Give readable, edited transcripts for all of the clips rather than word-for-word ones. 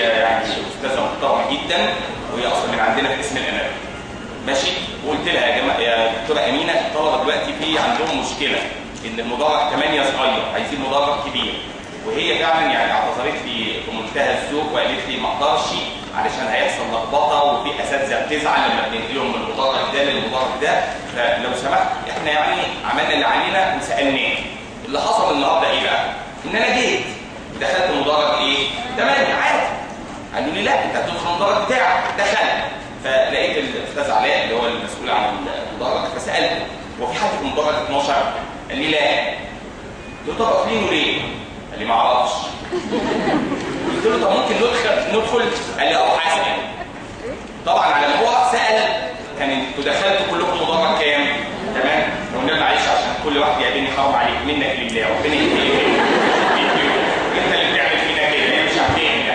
يعني استاذه محترمه جدا، وهي اصلا من عندنا في قسم الامام. ماشي. وقلت لها يا جماعه يا دكتوره امينه، الطلبه دلوقتي في عندهم مشكله ان المدرج 8 صغير، عايزين مدرج كبير. وهي فعلا يعني اعتذرت لي في منتهى الذوق وقالت لي ما اقدرش علشان هيحصل لخبطه، وفي اساتذه بتزعل لما بننقلهم من المدرج ده للمدرج ده، فلو سمحت احنا يعني عملنا اللي علينا وسالناه. اللي حصل النهارده ايه بقى؟ ان انا جيت دخلت المدرج ايه؟ 8 عادي. قالوا لي لا انت هتدخل المدرج بتاعك. دخلت فلقيت الاستاذ علاء اللي هو المسؤول عن المدرج، فسالته هو في حد في المدرج 12؟ قال لي لا. قلت له طب قافلينه ليه؟ قال لي ما اعرفش. قلت له طب ممكن ندخل؟ قال لي اه حسن. طبعا على ما هو سال كان انتوا دخلتوا كلكم مدرج كام؟ تمام؟ قلنا معلش عشان كل واحد يقابلني حرام عليك منك لله، ربنا يهديك. انت اللي بتعمل فينا كده، هي مش عارفين.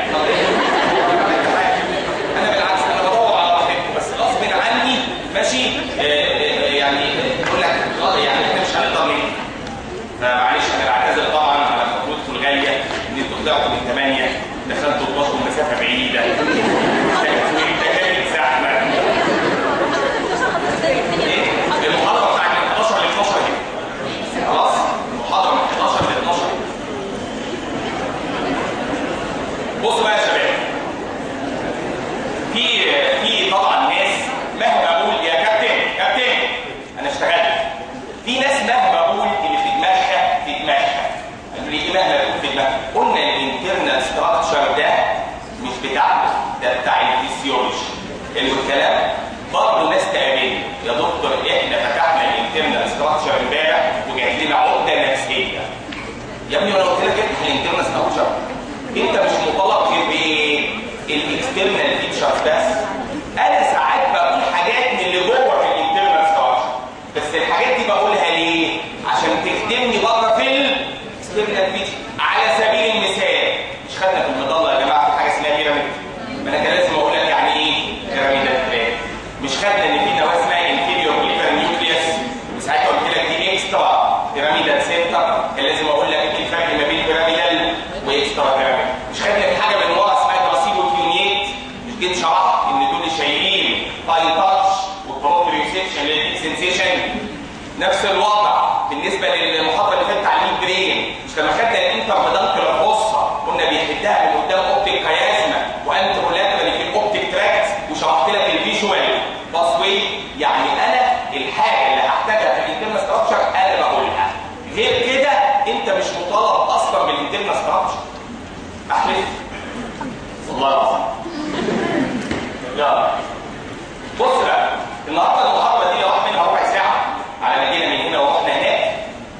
انا بالعكس انا بدور على راحتكم، بس غصب عني ماشي. يعني بقول لك يعني احنا مش هنقدر ننجح. فمعلش انا بعتذر طبعا على خطوتكم الغاليه ان انتوا طلعتوا من 8 دخلتوا تبصوا مسافه بعيده. كانت زحمه. المحاضره بتاعت من 11 ل 12 دي خلاص؟ المحاضره من 11 ل 12. بصوا بقى يا شباب، في طبعا ناس مهما اقول يا كابتن انا اشتغلت، في ناس مهما اقول اللي في دماغها في دماغها. قالوا لي ايه مهما اقول في دماغها؟ قلنا الانترنال ستراكشر ده مش بتاعنا، ده بتاع الفسيولوجي. حلو الكلام؟ برضه ناس تقابلني يا دكتور احنا فتحنا الانترنال ستراكشر امبارح وجات لنا عقده نفسيه. يا ابني انا قلت لك افتح الانترنال ستراكشر، انت مش مطالب غير بايه؟ الاكسترنال فيتشرز بس. انا ساعات بقول حاجات من اللي جوه في الانترنال ستراكشر، بس الحاجات دي بقولها ليه؟ عشان تخدمني بره في الاكسترنال فيتشر. على سبيل المثال، مش خدنا في المظله يا جماعه في حاجه اسمها بيراميد؟ ما انا كان لازم اقول لك يعني ايه بيراميدال. مش خدنا ان في نواه اسمها انفيريور ليفر نيوكليوس، وساعتها قلت لك دي اكسترا بيراميدال سنتر، كان لازم اقول لك ايه الفرق ما بين بيراميدال واكسترا بيراميدال. مش خدنا في حاجه من ورا اسمها تراسيبو كيونيت، مش جيت شرحت ان دول شايلين فاين تاتش والبروبريوسيشن للسنسيشن. نفس الوضع بالنسبه للمحاضره اللي فاتت على الميد برين، مش لما خدنا الانتر بدنكر الخاصه قلنا بيحدها من قدام اوبتيك كيازما وانترولاترالي في الاوبتيك تراكت، وشرحت لك الفيجوال باسوي. يعني انا الحاجه اللي هحتاجها في الانترنال ستراكشر انا بقولها، غير كده انت مش مطالب اصلا بالانترنال ستراكشر. احلف والله العظيم. يلا بص بقى، النهارده المحاضره دي لو واحد منها ربع ساعه على ما جينا من هنا ورحنا هناك.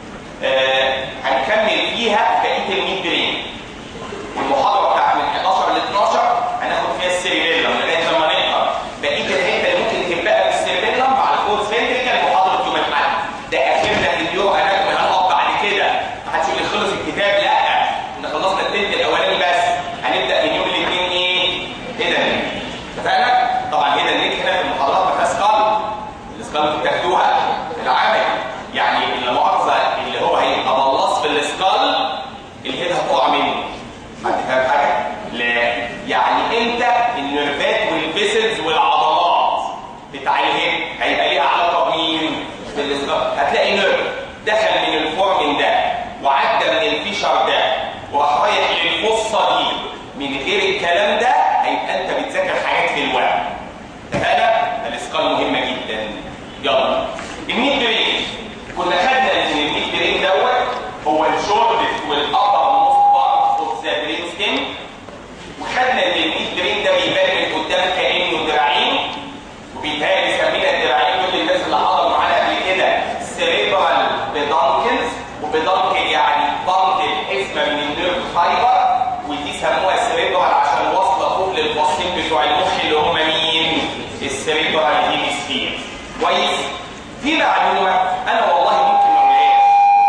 هنكمل فيها بقيه الميد برين، والمحاضره بتاعت من 11 ل 12 هناخد فيها السيريبيلم لغايه لما نقرا بقيه الحته اللي ممكن تهبها في السيريبيلم مع الفورس فينتريكال. محاضره يوم الاحد ده اخرنا في اليوم. هنقف بعد كده ما حدش يقول لي خلص الكتاب، لا احنا خلصنا التلت الاولاني بس. هنبدا من يوم الاثنين ايه؟ هيدا نيك. اتفقنا؟ طبعا هيدا نيك هنا في المحاضرات ما فيهاش قلب. الاسقال بتاخدوها في العمل، يعني اللي مؤاخذه اللي هو هيبقى بلاص في الاسقال الهيد هتقع منه. حد فاهم حاجه؟ لا، يعني انت النيرفات والفيسلز والعضلات بتاع الهيد هيبقى ليها علاقه بمين؟ بالاسقال. هتلاقي نيرف دخل من الفورمين ده وعدى من الفيشر ده وراح رايح للفصه دي، من غير الكلام ده هيبقى انت بتذاكر حاجات في الوهم. اتفقنا؟ الاسقال مهمه جدا. يلا الميد برين، كنا خدنا ان الميد برين دوت هو الشورتست والابر موست بارت اوف ذا برين ستيم، وخدنا ان الميد برين ده بيبان من قدام كانه دراعين، وبيتهيألي سمينا الدراعين دول الناس اللي حضروا معانا قبل كده سيريبرال بيدانكلز، وبيدانكل يعني بندل حزمه من النيرف فايبر، ودي سموها سيريبرال عشان واصله فوق للفصين بتوع المخ اللي هم مين؟ السيريبرال هيمسفير. كويس؟ في معلومه انا والله ممكن ما اقولهاش،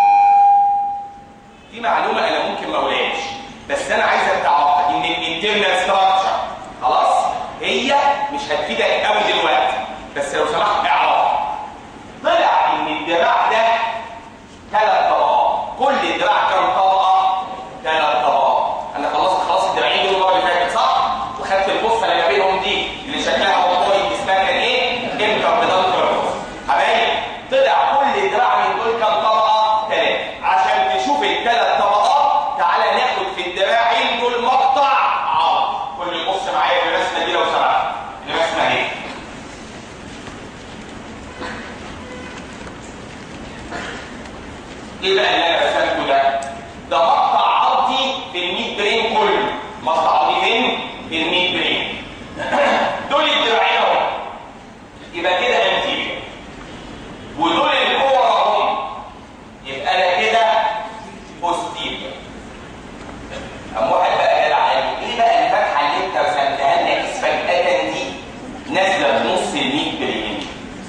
في معلومه انا ممكن ما اقولهاش، بس انا عايزك تعرفها ان الانترنال ستراكشر خلاص هي مش هتفيدك قوي دلوقتي، بس لو سمحت اعرفها. طلع ان الدراع ده 3 طبقات، كل دراع كام طبقه؟ 3 طبقات. انا خلصت خلاص الدراعين دول المره اللي فاتت صح؟ ايه بقى اللي انا رسمته ده؟ ده مقطع عرضي في الميد برين كله. مقطع عرضي فين؟ في الميد برين. دول الدراعين اهو، يبقى كده انتيريور، ودول الكور اهو، يبقى انا كده بوستيريور. قام واحد بقى قال علي ايه بقى الفتحه اللي انت رسمتها لنا فجاه دي نازله في نص الميد برين؟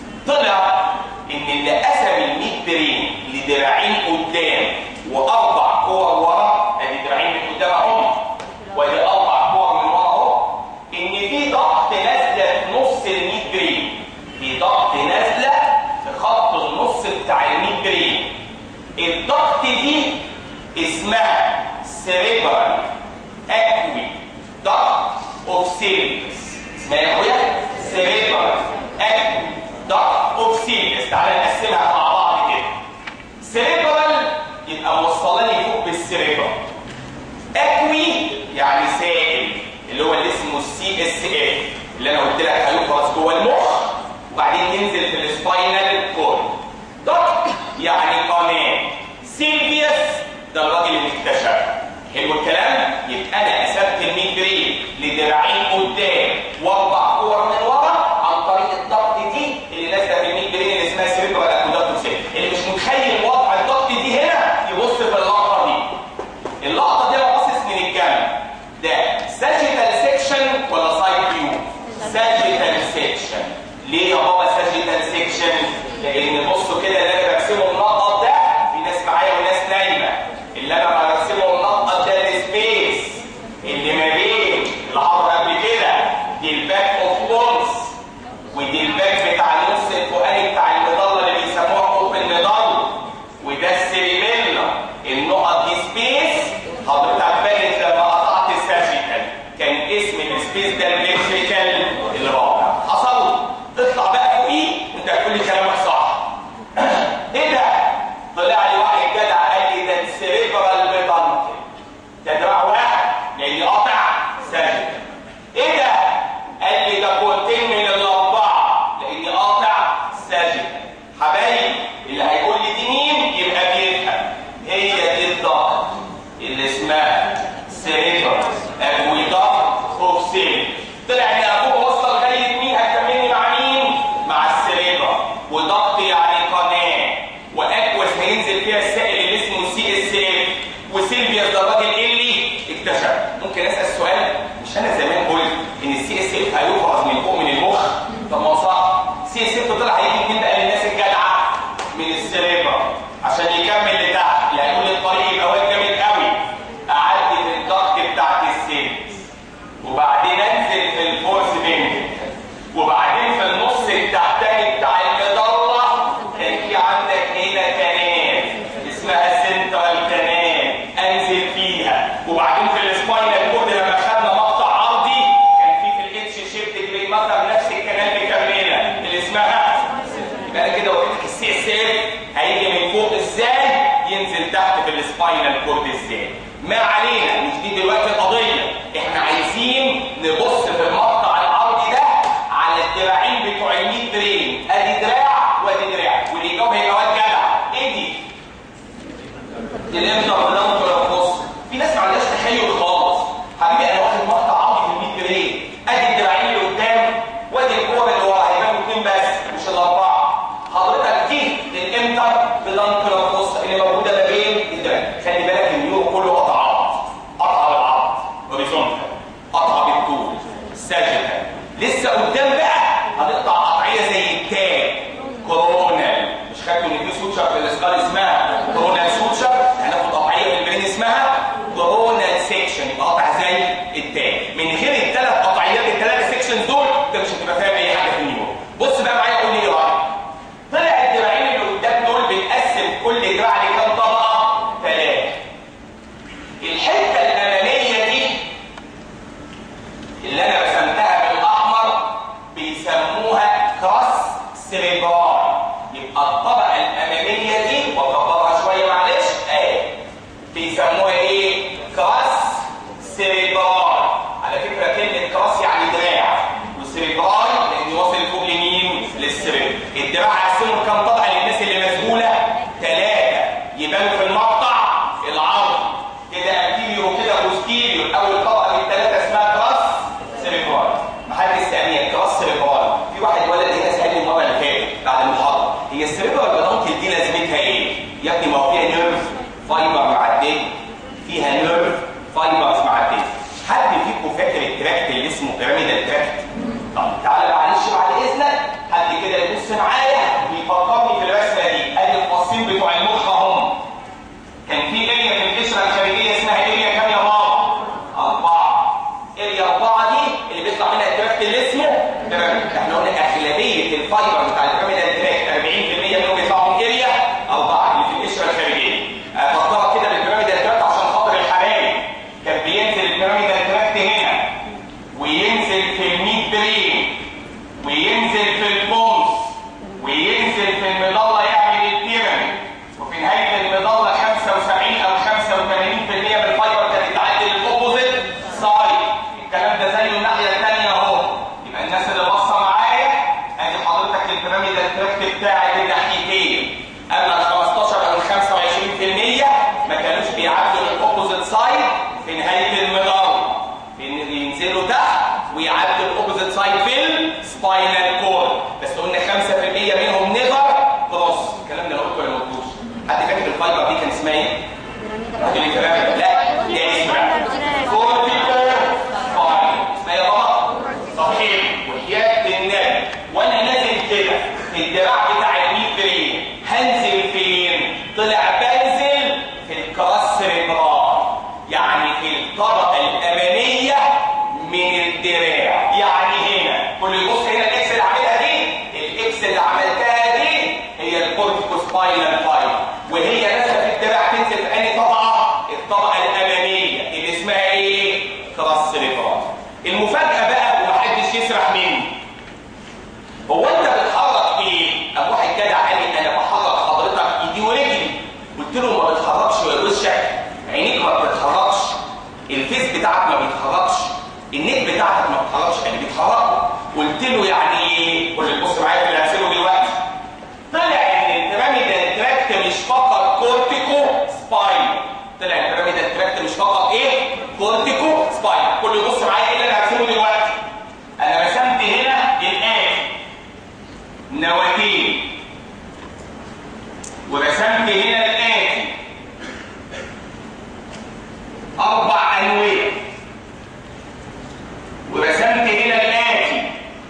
طلع ان اللي قسم الميد برين لدراعين قدام واربع كور ورا، ادي دراعين من قدام اهو وادي اربع كور من ورا اهو، ان في ضغط نازله في نص الميد برين، في ضغط نازله في خط النص بتاع الميد برين. الضغط دي اسمها سيريبرال اكوي ضغط اوف سيلفس. اسمها يا اخويا سيريبرال اكوي ضغط اوف سيلفس. تعالى نقسمها مع بعض كده. سيريبرال يبقى موصلاني فوق بالسيريبرال، اكوي يعني سائل اللي هو اللي اسمه السي اس اف اللي انا قلت لك هيفرز جوه المخ وبعدين ينزل في السباينال كورد. ضغط يعني قناه. سيلفيوس ده الراجل اللي اكتشف. حلو الكلام؟ يبقى انا قسمت الميد برين لدراعين قدام واربع كور من ورا عن طريق الضغط دي اللي نازله في الميد برين اللي اسمها سيريبرال اكوداكتوس. اللي مش متخيل وضع الضغط دي هنا يبص في اللقطه دي. اللقطه دي انا باصص من الجنب، ده ساجيتال سيكشن ولا سايد فيو؟ ساجيتال سيكشن. ليه يا بابا ساجيتال سيكشن؟ لان بصوا كده اللي انا برسمه المنقط ده، في ناس معايا وناس نايمه، اللي انا برسمه المنقط ده السبيس اللي ما بين العرض قبل كده، دي الباك اوف بونز ودي الباك بتاع النص الفوقاني بتاع المظله اللي بيسموها اوبن ميدال، وده السيريبيلا. النقط دي سبيس. حضرتك بانت لما قطعت الساجيتال كان اسم السبيس ده الفيرتيكال الرابع. حصل؟ اطلع بقى فوقيه انت هتقول لي كلامك صح. ايه ده؟ طلع لي واحد جدع قال لي ده السيريبرال بيدانكل، ده دراع واحد لاني قاطع ساجيتال. ايه ده؟ قال لي ده كورتين من الاربعه لاني قاطع ساجيتال. حبايبي اللي هيقول لي دي مين يبقى بيفهم. هي دي الضغط اللي اسمها سيريبرال اكويدكت اوف سيل. طلع ان ابوه وصل لغايه مين؟ هتكملني مع مين؟ مع السيريبرال. وضغط يعني قناه، واكوس هينزل فيها السائل اللي اسمه سي اس اف، وسيلفيوس ده الراجل اللي اكتشف. ممكن اسال سؤال؟ مش انا زمان قلت ان السي اس اف هيفرز من فوق من المخ؟ طب ما هو صح. السي اس اف طلع هيجي منين بقى للناس الجدعه؟ من السيريبرال عشان يكمل لتحت. يعني يقول الطريق يبقى واد جامد قوي، اعدي في الضغط بتاعت السيلز وبعدين انزل في الفورس بنجل وبعدين في النص التحتاني بتاع المظله كان في عندك هنا كنال اسمها سنترال كنال انزل فيها، وبعدين في السباينال كورد لما خدنا مقطع عرضي كان في الاتش شيفت جرين ماتر نفس الكنال مكمله اللي اسمها. يبقى انا كده وريتك السي اس اف هيجي من فوق ازاي ينزل تحت في السباينال كورد ازاي. ما علينا، مش دي دلوقتي القضيه. احنا عايزين نبص في المقطع العرضي ده على الدراعين بتوع الميد برين، ادي دراع وادي دراع، واللي يجاوب هيبقى واد جدع. ايه دي؟ دي الانتر بص، في ناس ما عندهاش تخيل خالص. حبيبي انا واخد مقطع عرضي في الميد برين، ادي الدراعين اللي قدام وادي الكور اللي ورا، هيبقوا اثنين بس مش الاربعه. حضرتك دي الانتر بلانكر بص اللي موجوده ما بين الدراعين. خلي بالك النيورو كله قطعات، قطعه بالعرض هوريزونتال، قطعه بالطول ساجيتال. لسه قدام بقى هنقطع قطعيه زي التاج كورونال. مش خدتوا ان في سوتشر في الاسكال اسمها كورونال سوتشر؟ هناخد قطعيه في البرين اسمها كورونال سيكشن، يبقى قطع زي التاج. من غير الثلاث قطعيات الثلاثه سيكشن دول انت مش هتبقى فاهم اي حاجه في النيورو. بص بقى معايا قول لي ايه رايك؟ طلع الدراعين اللي قدام دول بنقسم كل دراع لكام طبقه؟ 3. الحته الاماميه دي اللي انا رسمتها بالاحمر بيسموها كراس سيريبرال. يبقى الطبقه الاماميه دي وكبرها شويه معلش اهي بيسموها ايه؟ كراس سيريبرال. على فكره كلمه كراس يعني دراع، والسيريبرال لان واصل فوق لمين؟ للسيريبرال. الدراع هقسمه لكام طبقه للناس اللي مسؤوله؟ 3 يبانوا اسمه بيراميدال تراكت. طب تعالى معلش بعد اذنك حد كده يبص معايا ويفكرني في الرسمه دي. ادي الفصين بتوع المخ اهم. كان في اريا في القشره الخارجيه اسمها اريا كام يا بابا؟ 4. اريا 4 دي اللي بيطلع منها التراكت اللي اسمه بيراميد. احنا قلنا اغلبيه الفايبر بتاع البيراميدال تراكت 40% منهم بيطلعوا من اريا 4 اللي في القشره الخارجيه. افكرك كده بالبيراميدال تراكت عشان خاطر الحبايب. كان بينزل البيراميدال تراكت هنا وينزل في الميد برين وينزل في البونس وينزل في المظله يعمل البيراميد، وفي نهايه المظله 75 او 85% من الفايبر كانت تعدي الاوبوزيت سايد. الكلام ده زيه الناحيه الثانيه اهو. يبقى الناس اللي باصه معايا ادي حضرتك البيراميدال تراكت بتاعت الناحيتين. اما ال 15 او ال 25% ما كانوش بيعدوا الاوبوزيت سايد في نهايه المظله، ينزلوا تحت ويعدوا الاوبوزيت سايد في السباينال كورد. بس قلنا 5% منهم نيفر كروس. الكلام ده انا قلته ولا ما قلتوش؟ حد فاكر الفايبر دي كان اسمها ايه؟ راجل البيراميد. لا دي اسمها كورتيكو سباين. اسمها يا بابا؟ صحيح. وحياة النبي وانا نازل كده في الدراع بتاع الميد برين هنزل فين؟ طلع بنزل في الكراس سيريبرال، يعني في الطبقه الاماميه من الدراع. يعني هنا كل يبص هنا الاكس اللي عاملها دي، الاكس اللي عملتها دي هي الكورتيكو سباينال فايبر، وهي نازله في الدراع تنزل في انهي طبقه؟ الطبقه الاماميه اللي اسمها ايه؟ كراس سيريبرال. المفاجاه بقى ومحدش يسرح مني، هو انت بتحرك ايه؟ ابو واحد جدع قال لي انا بحرك حضرتك ايدي ورجلي. قلت له ما بتحركش وشك، عينيك ما بتتحركش، الفيس بتاعك ما بيتحركش، النيك بتاعتك ما بتتحركش، اللي بيتحركوا. قلت له يعني ايه؟ قول لي بص معايا في اللي هرسمه دلوقتي. طلع ان البيراميدال تراكت مش فقط كورتيكو سباين. طلع البيراميدال تراكت مش فقط ايه؟ كورتيكو سباين. كل يبص معايا ايه اللي انا هرسمه دلوقتي. انا رسمت هنا الآتي نواتين، ورسمت هنا الآتي 4 أنوية، ورسمت هنا الآتي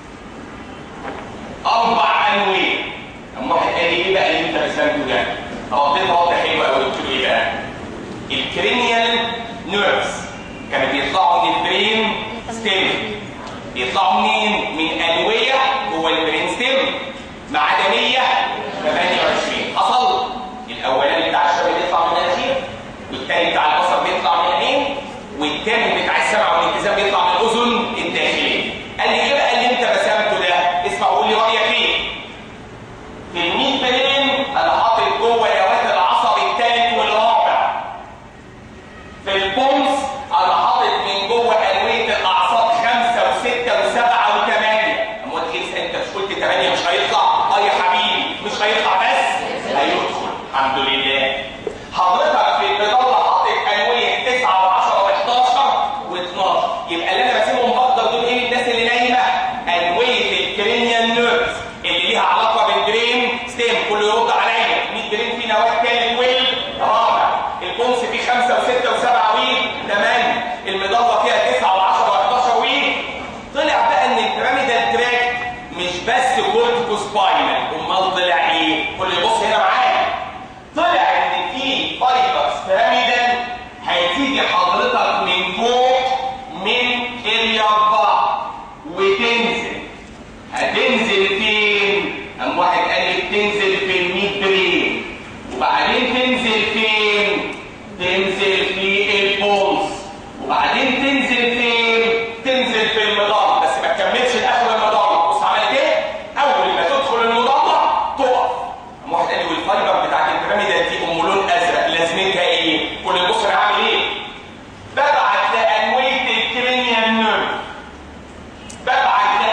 4 أنوية. أما واحد قال لي إيه بقى اللي أنت رسمته ده؟ رديت رد حلو قوي. قلت له إيه بقى؟ الكرينيال نيرفز كانوا بيطلعوا من البرين ستيم. بيطلعوا منين؟ من أنوية جوه البرين ستيم مع عدا 128. حصل؟ الأولاني بتاع الشباب بيطلع من المناخير، والتاني بتاع البصر بيطلع من العين، والتاني بتاع السمع والاتزان بيطلع من الأذن الداخلية. قال لي إيه بقى اللي أنت رسمته ده؟ اسمع وقول لي رأيك إيه؟ في الميد برين أنا حاطط جوه نواة العصب الثالث والرابع. في البونس أنا حاطط من جوه أنوية الأعصاب 5 و6 و7 و8. أما أنت مش قلت 8 مش هيطلع؟ يا حبيبي مش هيطلع بس هيدخل. الحمد لله. حضرتك في المظله حاطط انويه 9 و10 و11 و12. يبقى اللي انا راسمهم بقدر دول ايه؟ الناس اللي نايمه انويه الكرينيال نيرفز اللي ليها علاقه بالبرين ستيم. كله يرد عليا. الميد برين فيه نواه ثالث والرابع، البونس فيه 5 و6 و7 و8، المظله فيها 9 و10 و11 و. طلع بقى ان البيراميدال تراكت مش بس كورتيكو سباينال، امال طلع ايه؟ كل يبص هنا معايا. طلع ان في فايبرز بيراميدال هتيجي حضرتك من فوق من اريا 4 وتنزل. هتنزل فين؟ قام واحد قال لي تنزل في الميد برين، وبعدين تنزل فين؟ تنزل في البونس، وبعدين تنزل فين؟ تنزل في المظله. بس ما تكملش لاخر المظله. بص عملت ايه؟ اول ما تدخل المظله تقف. قام واحد قال لي والفايبر بتاعت البيراميدال دي ام لون ازرق لازمتها ايه؟ كل بص انا عامل ايه؟ ببعت لانويه الكرينيال نيرف، ببعت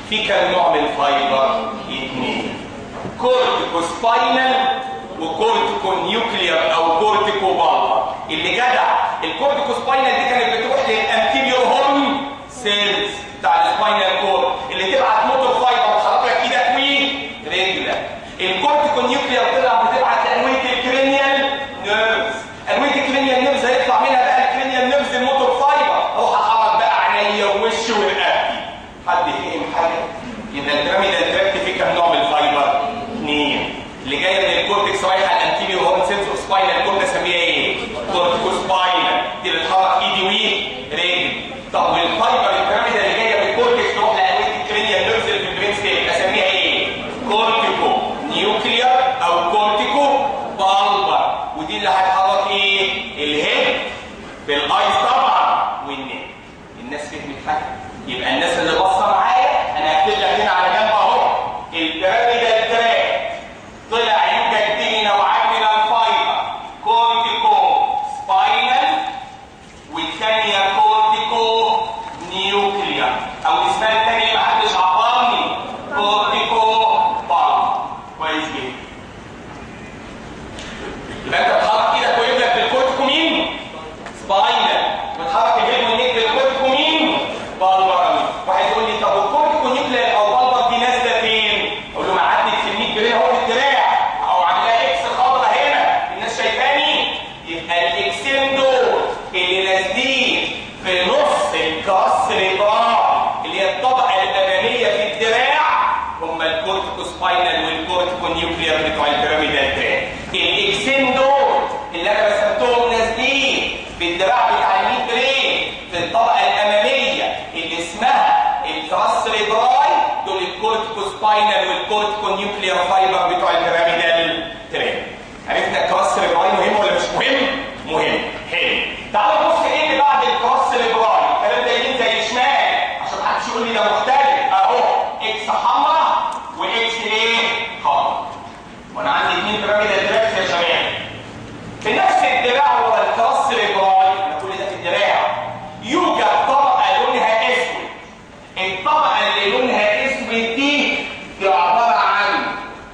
في كام نوع من الفايبر؟ 2. كورتيكوسباينال وكورتيكونيوكلير او كورتيكوبالبر. اللي جدع الكورتيكوسباينال دي كانت بتروح للانتيريور هورن سيلز بتاع السباينال كورد اللي تبعت موتور فايبر تحرك لك ايدك ورجلك. الكورتيكونيوكلير بتبعت لانويه الكرينيال نيرفز. انويه الكرينيال نيرفز هيطلع منها بقى الكرينيال نيرفز الموتور فايبر، اروح احرك بقى عينيا ووشي ورقبتي. حد فهم حاجه؟ يبقى البيراميدال تراكت فيه كام نوع من الفايبر؟ 2. اللي جايه من الكورتكس رايحه الانتيريور هورن سيلز اوف سباينال كورد اسميها ايه؟ كورتيكوسباينال. دي اللي بتحرك ايدي ورجلي. طب والفايبر البيراميدال اللي جايه من الكورتكس تروح لانويه الكرينيال نيرفز اللي في البرين ستيم اسميها ايه؟ كورتيكو نيوكلير او كورتيكو بالبر. ودي اللي هتحرك ايه؟ الهيد بالايس طبعا والنيك. الناس فهمت حاجه؟ يبقى الناس اللي باصه معايا انا هكتب لك هنا على جنب اهو البيراميدال تراك طلع يوجد به نوعان من الفايبر، كورتيكو سباينال والثانيه كورتيكو نيوكلير او اسمها الثانيه اللي محدش عبرني كورتيكو بالبر. كويس جدا. يبقى انت بتحرك ايدك ورجلك بالكورتيكو مين؟ سباينال. بتحرك الهيد والنيك بالكورتيكو مين؟ بالبر. واحد يقول لي طب الكورتيكو نيوكلير او بالبر دي نازله فين؟ اقول له ما عدت في النيك برين اهو في الدراع او عاملها اكس خضراء هنا، الناس شايفاني؟ يبقى الاكسين دول اللي نازلين في نص الكراس ريبار اللي هي الطبقه الاماميه في الدراع هم الكورتيكو سباينال والكورتيكو نيوكلير بتوع البيراميدال تراك. الاكسين دول اللي انا رسمتهم نازلين في الدراع بتاع الميد برين في الطبقه الاماميه اللي اسمها الكراس ريبراي دول الكورتيكو سباينال والكورتيكو نيوكلير فايبر بتوع البيراميدال تراك. عرفنا الكراس ريبراي مهم ولا مش مهم؟ مهم. حلو. تعالوا نبص ايه اللي بعد الكراس ريبراي. الكلام ده يمين زي شمال عشان محدش يقول لي ده مختلف. اهو اكس حمراء واكس ايه؟ حمراء. وانا عندي 2 بيراميدال تراك يا شباب. في نفس الدراع ورا الكراس ريبراي انا كل ده في الدراع يوجد طبقه لونها اسود. الطبقه اللي لونها اسود دي عباره عن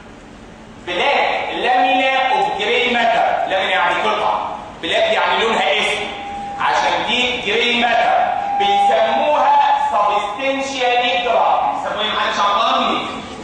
بلاك لامينا اوف جراي ماتر. لامينا يعني قطعه، بلاك يعني لونها اسود، عشان دي جراي ماتر بيسموها سبستنشيا نيجرا. بيسموها ايه محدش عبرني؟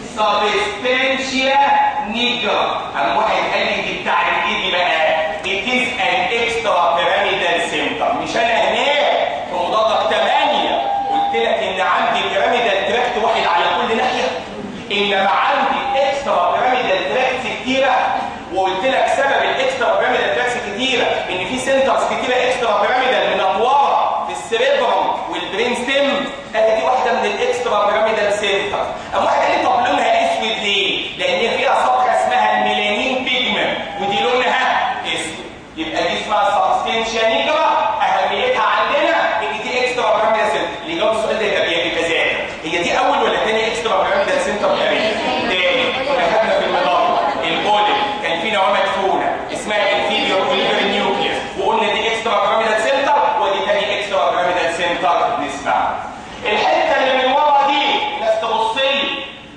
سبستنشيا نيجرا. قام واحد قال لي دي بتاعت ايه دي بقى؟ It is an extra pyramidal center. مش انا هناك في مدرج 8 قلت لك ان عندي بيراميدال تراكت واحد على كل ناحيه، انما عندي اكسترا بيراميدال تراكت كتيره، وقلت لك سبب الاكسترا بيراميدال تراكت كتيره ان في سنترز كتيره اكسترا بيراميدال منطوره في السيريبرم والبرين ستيم. دي واحده من الاكسترا بيراميدال سنتر. اما واحد قال لي طب لونها اسود ليه؟ لان فيها صبغه اسمها الميلانين بيجمنت ودي لونها اسود. يبقى دي اسمها سبستنشيا نيجرا. اهميتها عندنا ان دي اكسترا بيراميدال سنتر. اللي يجاوب السؤال ده يبقى ذاكر. هي دي اول ولا ثاني اكسترا بيراميدال سنتر تقريبا؟ تاني. كنا خدنا في المدار الاولى كان في نواه مدفونه اسمها انفيريور اوليفر نيوكليس وقلنا دي اكسترا بيراميدال سنتر ودي ثاني اكسترا بيراميدال سنتر. نسمع الحته اللي من ورا دي، الناس تبص لي.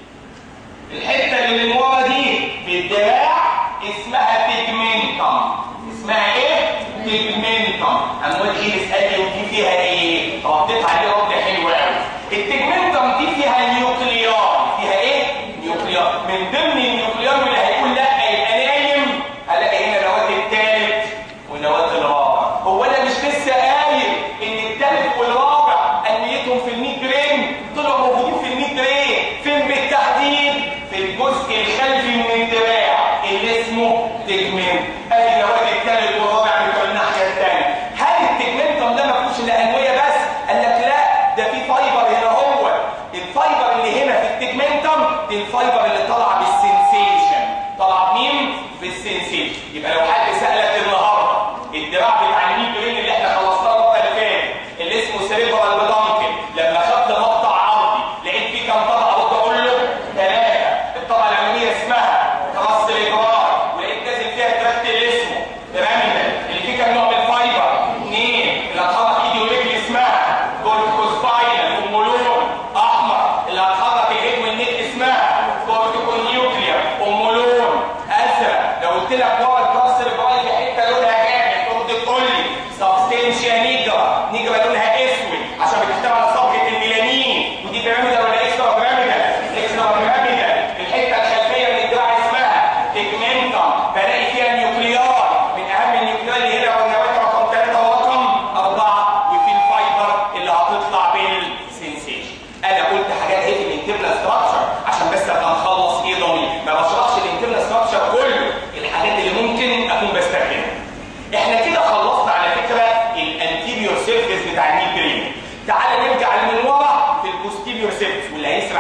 الحته اللي من ورا دي في الدراع اسمها تيجمنتم. اسمها ايه؟ تيجمنتم. امال دي نسالني ودي فيها ايه؟ رديت عليه رد حلو قوي. التيجمنتم دي فيها نيوكليار. فيها ايه؟ نيوكليار. من ضمن النيوكليار اللي هيقول لا يبقى نايم هلاقي هنا نواه الثالث ونواه الرابع. هو انا مش لسه قايل ان الثالث والرابع انويتهم في الميد برين؟ طلعوا موجودين في الميد برين. فين بالتحديد؟ في الجزء الخلفي من الدراع اللي اسمه تيجمنت. ادي نواه الثالث والرابع بتوع الناحيه الثانيه. هل التيجمنتم ده ما فيهوش الا انويه بس؟ قال لك لا، ده في فايبر هنا. هو الفايبر اللي هنا في التيجمنتم دي الفايبر اللي طالعه بالسنسيشن. طالعه مين؟ بالسنسيشن. يبقى لو حد سالك النهارده الدراع بتاع الميد برين اللي احنا خلصناه المره اللي فاتت اللي اسمه سيريبرال بلانكل، لما خدت مقطع عرضي لقيت فيه كام طبقه؟ برضه اقول له 3. الطبقه الاماميه اسمها كراس ريبار ولقيت نازل فيها التراكت اللي اسمه بيراميدال اللي فيه كام نوع من الفايبر؟ 2. اللي هتحرك ايدي ورجلي اسمها كورتيكوسباينال ام لون احمر. اللي هتحرك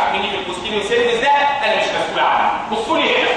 عارف مني في البوستيريور سيرفيس ده انا مش مسؤول عنه. بصوا لي هنا.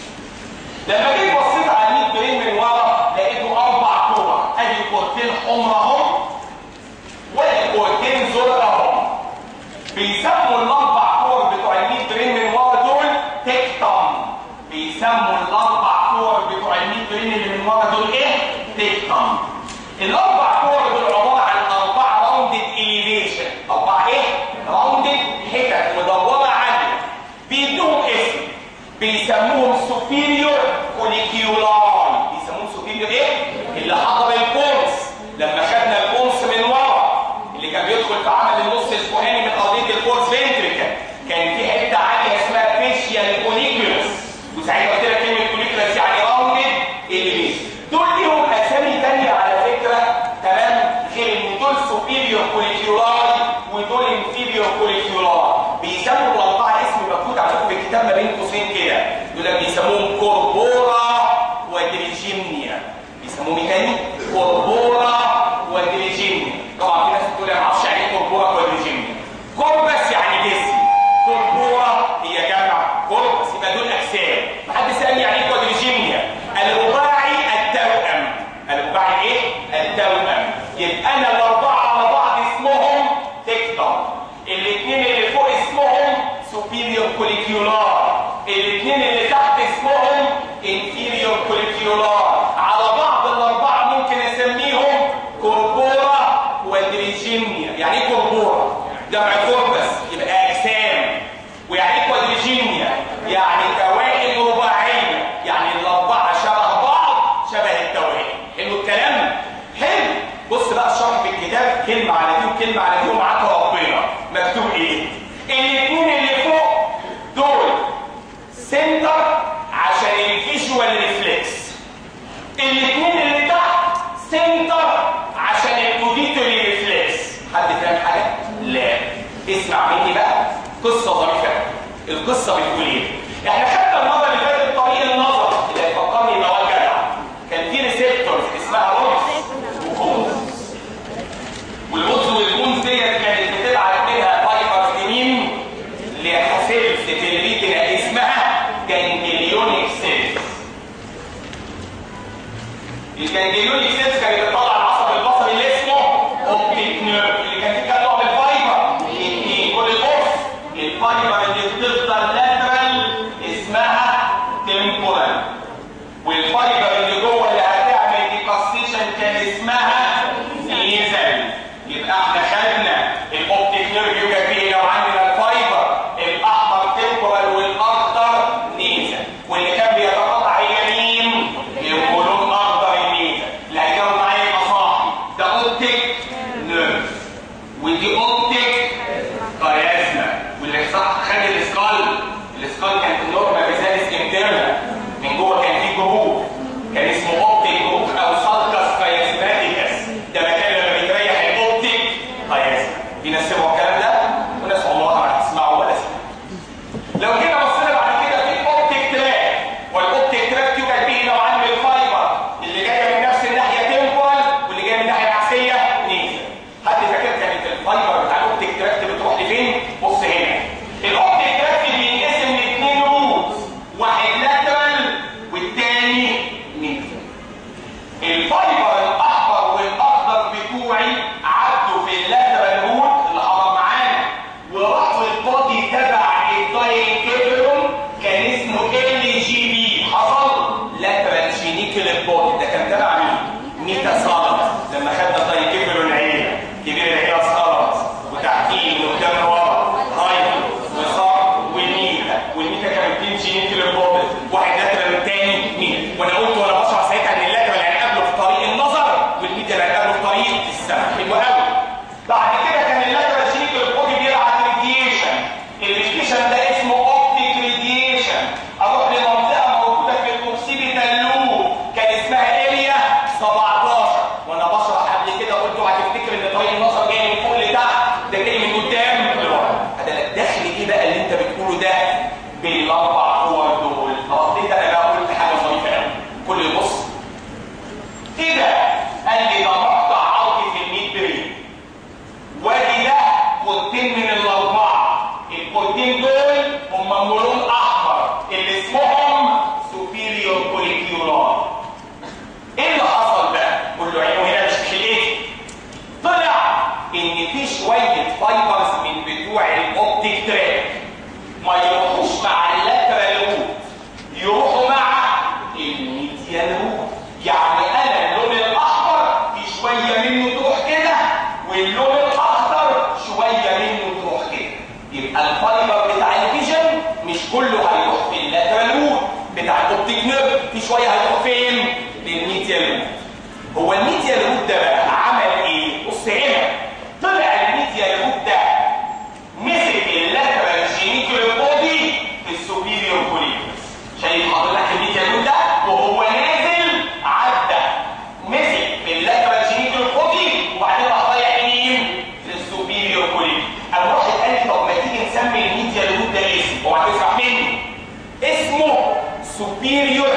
لما جيت بصيت على الميد برين من ورا لقيته 4 كور، ادي كورتين حمر اهم وادي كورتين زرق اهم. بيسموا ال4 كور بتوع الميد برين من ورا دول تكتم. بيسموا ال4 كور بتوع الميد برين اللي من ورا دول ايه؟ تكتم. ال4 كور دول عباره عن 4 راوندد اليفيشن، 4 ايه؟ راوندد حتت مدوره عاليه. بيدوهم اسم بيسموهم سوبيريور كوليكيولاي. بيسموهم سوبيريور ايه؟ اللي حضر الكونس لما خدنا الكونس من ورا اللي كان بيدخل في عمل النص الفوقاني من قضيه الكورس فينتريكال، كان في حته عاليه اسمها فيشيال كوليكيولس، وساعتها قلت لك كلمه كوليكيولس يعني راوندد اليفيشن. دول ليهم اسامي ثانيه على فكره، تمام؟ غير ان دول سوبيريور كوليكيولاي ودول انفيريور كوليكيولاي. بيسموا ال4 اسم مكتوب عندكم في الكتاب ما بين قوسين كده، دول بيسموهم كوربورا ودريجيمنيا. بيسموهم ايه تاني؟ كوربورا ودريجيمنيا. طبعا في ناس بتقول انا ما اعرفش يعني ايه كوربورا ودريجيمنيا. كوربس يعني جسم، كوربورا هي جمع كوربس، يبقى دول اجسام. محد سالني يعني ايه كوادريجيمنيا؟ الرباعي التوأم. الرباعي ايه؟ التوأم. يبقى انا ال4 على بعض اسمهم تكتم. الاثنين اللي فوق اسمهم سوبيريور كوليكيولاي، الاثنين اللي تحت اسمهم انفيريور كوليكيولاي. على بعض ال4 ممكن اسميهم كوربورا ودريجيمنيا. يعني ايه كوربورا؟ جمع كوربس يبقى اجسام. ويعني ايه كوادريجيمنيا؟ يعني توائم رباعيه، يعني ال4 شبه بعض شبه التوائم. حلو الكلام؟ حلو. بص بقى الشرح في الكتاب كلمه على دي وكلمه على دي ومعاك ربنا مكتوب ايه؟ الاثنين اللي فوق دول سنتر عشان الفيجوال ريفلكس، الاثنين اللي تحت سنتر عشان الاوديتوري ريفلكس. حد فاهم حاجه؟ لا. اسمع مني بقى قصه ظريفه. القصه بتقول ايه؟ احنا خدنا المره اللي فاتت طريق النظر اللي هيفكرني يبقى هو جدع. كان في ريسبتورز اسمها رودز وكونز، والرودز والكونز ديت كانت بتبعت منها فايبرز لحسلسله الريتنا اسمها جانجليونيك سيلز. الجانجليونيك سيلز كانت بتطلع العصب البصري اللي اسمه اوبتيك نيرف، اللي كان فيه كام نوع من الفايبر؟ اثنين. كل بص الفايبر اللي بتفضل لاترال اسمها تمبورال، والفايبر اللي جوه اللي هتعمل ديكاستيشن كان اسمها نيزل. يبقى احنا خدنا الاوبتيك نيرف يوجد فيه لو عندنا الفايبر الاحمر تمبورال والاخضر نيزل، واللي كان بيتقاطع هي مين؟ الكولون اخضر النيزل. اللي هيجاوب معايا يبقى صاحبي ده اوبتيك نيرف ودي اوبتيك كاريزما. واللي صح خد السكال كانت نورمال بيزالس انترنال، من جوه كان فيه جروب كان اسمه اوبتيك جروب او سالكس كايزماتيكس. ده مكان لما بيتريح الاوبتيك كايزما. في ناس سمعوا الكلام ده وناس عمرها ما هتسمعوا ولا سمعوا. لو جينا بصينا بعد كده في الاوبتيك تراك، والاوبتيك تراك يوجد فيه نوعان من الفايبر، اللي جايه من نفس الناحيه تمبورال واللي جايه من الناحيه العكسيه نيزل. حد فاكر كانت الفايبر بتاع الاوبتيك تراك بتروح لفين؟ بص هنا. الاوبتيك تراك بينقسم لاثنين روتس، واحد لاترال والثاني نيزل. الفايبر الاحمر والاخضر بتوعي عدوا في اللاترال روت اللي حضر معانا وراحوا البودي تبع الدايكيبلوم كان اسمه LGB. حصل لاترال جينيكال بودي، ده كان تبع مين؟ ميتاسالمس. لما خدنا الدايكيبلوم العيله كبير العيله سالمس وتحتيه من قدام ورا هايبر وصار والميتا، والميتا كانوا 2 جينيكال بودي، واحد لاترال والثاني ميتا. وانا قلت وانا بشرح ساعتها ان اللاترال هنقابله في طريق النظر والميتا هنقابله في طريق السمع. حلو قوي. بعد كده كان اللاترال جينيكال بودي بيلعب راديشن. الراديشن ده اسمه اوبتيك راديشن. اروح لمنطقه موجوده في الاوكسيبيتال لوب كان اسمها اريا 17. وانا بشرح قبل كده قلت هتفتكر ان طريق النظر جاي من فوق لتحت، ده جاي من قدام لورا. هذا الدخل ايه بقى اللي انت بتقوله ده بال4 كور دول؟ قضيت انا بقى قلت حاجه ظريفه قوي. كل يبص ايه ده؟ قال لي ده مقطع عضلي في الميد برين، وادي ده كورتين من ال4. الكورتين الاثنين دول هم لون احمر اللي اسمهم سوبيريور كوليكيولار. ايه اللي حصل بقى؟ كله عينه هنا مش في الايه؟ طلع ان في شويه فايبرز من بتوع الاوبتيك تراك ما يروحوش مع اللاترال روت، يروحوا مع الميديال روت. يعني انا اللون الاحمر في شويه منه تروح كده، واللون الاخضر شويه منه تروح كده. يبقى الفايبر بتاع الفيجن مش كله هيروح في اللاترال روت بتاع الاوبتيك نيرف، في شويه هيروح فين؟ للميديال روت. هو الميديال روت ده بقى عمل ايه؟ بص هنا، طلع الميديال روت ده مسك اللاترال جينيكولار بودي في السوبيريور كوليكولس. شايف حضرتك الميديال روت ده وهو نازل عدى مسك اللاترال جينيكولار بودي وبعدين راح رايح مين؟ للسوبيريور كوليكولس. انا واحد قال لي طب ما تيجي نسمي الميديال روت ده اسم، هو هتسمع مني اسمه سوبيريور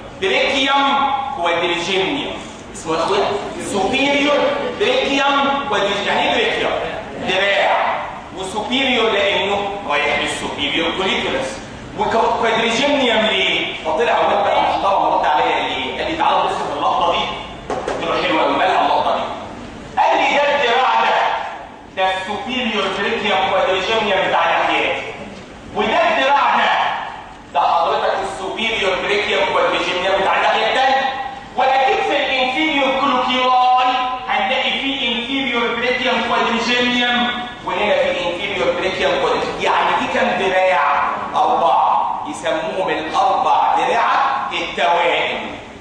بريكيوم كوادريجينيوم. اسمه يا اخويا سوبيريور بريكيوم كوادريجينيوم. يعني ايه بريكيوم؟ دراع، وسوبيريور لانه رايح للسوبيريور كوليكولس، وكوادريجينيوم ليه؟ فطلع اولاد بقى محترم رد عليا ليه؟ قال لي تعالى بص في اللقطه دي. قلت له حلوه قوي، مالها اللقطه دي؟ قال لي ده الدراع ده السوبيريور بريكيوم كوادريجينيوم بتاع الناحيات، وده الدراع ده حضرتك السوبيريور بريكيوم كوادريجينيوم بتاع الناحيه الثانيه. واكيد في الانفيريور كولوكيولاي هنلاقي فيه انفيريور بريكيوم كوادريجينيوم، وهنا في انفيريور بريكيوم كوادريجينيوم. يعني في كام دراع؟ 4. يسموهم الاربع دراع التوائم،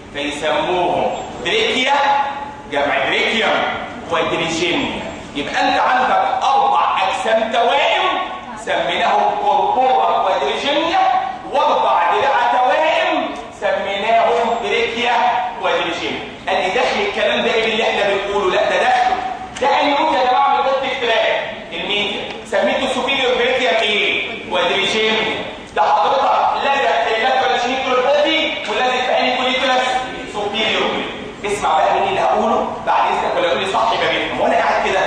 فيسموهم بريكيا جمع بريكيوم كوادريجينيوم. يبقى انت عندك 4 اجسام توائم سميناهم كوربورا كوادريجينيوم، و4 دراع توائم سميناهم بريكيا كوادريجينيوم. قال لي داخل الكلام ده ايه اللي احنا بنقوله؟ لا ده داخله. ده قال لي يا جماعه من الاوبتيك تراك الميديا سميته سوبيريور بريكيا ايه؟ كوادريجينيوم. ده حضرتك لازق في اللاترال جينيكولار بودي ولازق في انهي كوليكولاس؟ سوبيريور. اسمع بقى مين اللي هقوله بعد اذنك، ولا يقول لي صح يبقى بيفهم. وانا قاعد كده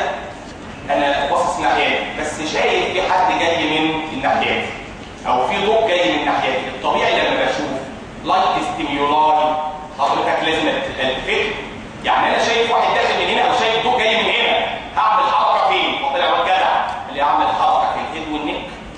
انا باصص ناحيتي بس شايف في حد جاي من ناحيتي او في ضوء جاي من ناحيتي. الطبيعي لما بشوف لايت ستيميولاي حضرتك لازم الفكر. يعني انا شايف واحد داخل من هنا او شايف ضوء جاي من هنا، هعمل حركه فين؟ طلع هو الجدع اللي اعمل حركه في الهيد والنك،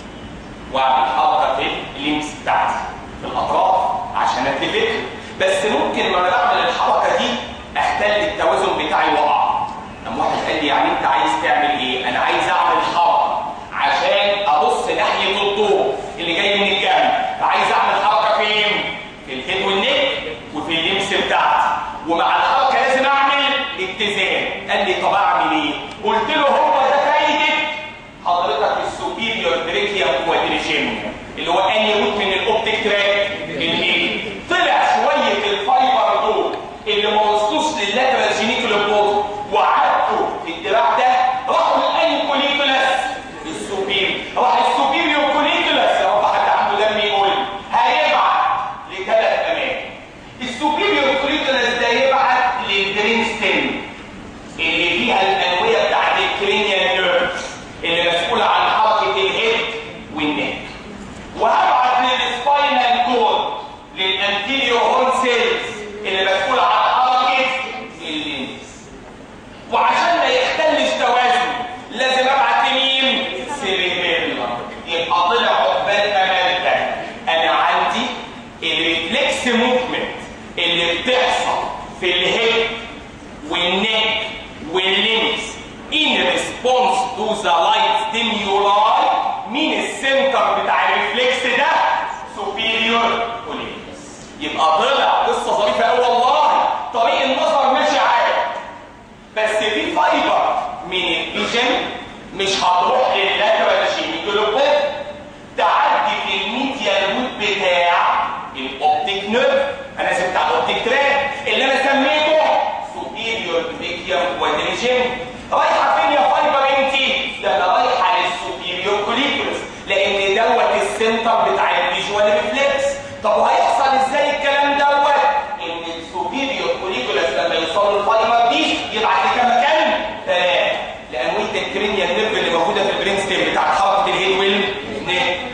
واعمل حركه في الليمس بتاعتي في الاطراف عشان اتفكر. بس ممكن لما بعمل الحركه دي احتل التوازن بتاعي وقع. لما واحد قال لي يعني انت عايز تعمل ايه؟ انا عايز اعمل حركه عشان ابص ناحيه الضوء اللي جاي من الجنب، فعايز اعمل حركه فين؟ في الهيد والنك وفي الليمس بتاعتي، ومع الحركه لازم اعمل اتزان. قال لي طب اعمل ايه؟ قلت له هو ده فايده حضرتك السوبيريور بريكيوم كوادريجينيوم اللي هو انهي روت من الاوبتيك تراك؟ الميديا. طلع شويه الفايبر دول اللي ما وصلوش لللاترال جينيكولار بودي وعدوا في الدراع ده، راحوا لانهي كوليكولاس؟ السوبيريور. راح السوبيريور كوليكولاس يا رب حد عنده دم يقول هيبعت لثلاث اماكن. السوبيريور كوليكولاس ده يبعت للبرين ستيم اللي فيها الانويه بتاعت الكرينيال نيرف اللي مسؤوله عن حركه الهيد والنك، وهبعت للسباينال كورد للانتيريور هورن سيلز اللي مسؤوله عن حركه الليمس. وعشان ما يختلش توازنه لازم ابعت لمين؟ سيريبيلر. يبقى طلع عقبال امالتك انا عندي الريفلكس موفمنت اللي بتحصل في الهيد والنك والليمس in response to the light stimuli. مين السنتر بتاع الريفلكس ده؟ superior colliculus. يبقى طلع قصه ظريفه قوي والله. طريق النظر ماشي عادي، بس في فايبر من الفيجن مش هتروح لللاترال جينيكولار بودي، تعدي في الميديال روت بتاع الاوبتيك نيرف. انا اسف بتاع الاوبتيك تراك اللي انا سميته سوبيريور بريكيوم كوادريجينيوم. رايحه فين يا فايبر انت؟ ده انا رايحه للسوبيريور كوليكولس لان دوت السنتر بتاع الفيجوال ريفلكس. طب وهيحصل ازاي الكلام دوت؟ ان السوبيريور كوليكولس لما يوصل للفايبر دي يبعت لكام مكان؟ 3 لانويه الكرينيال نيرف اللي موجوده في البرين ستيم بتاع حركه الهيد والنك.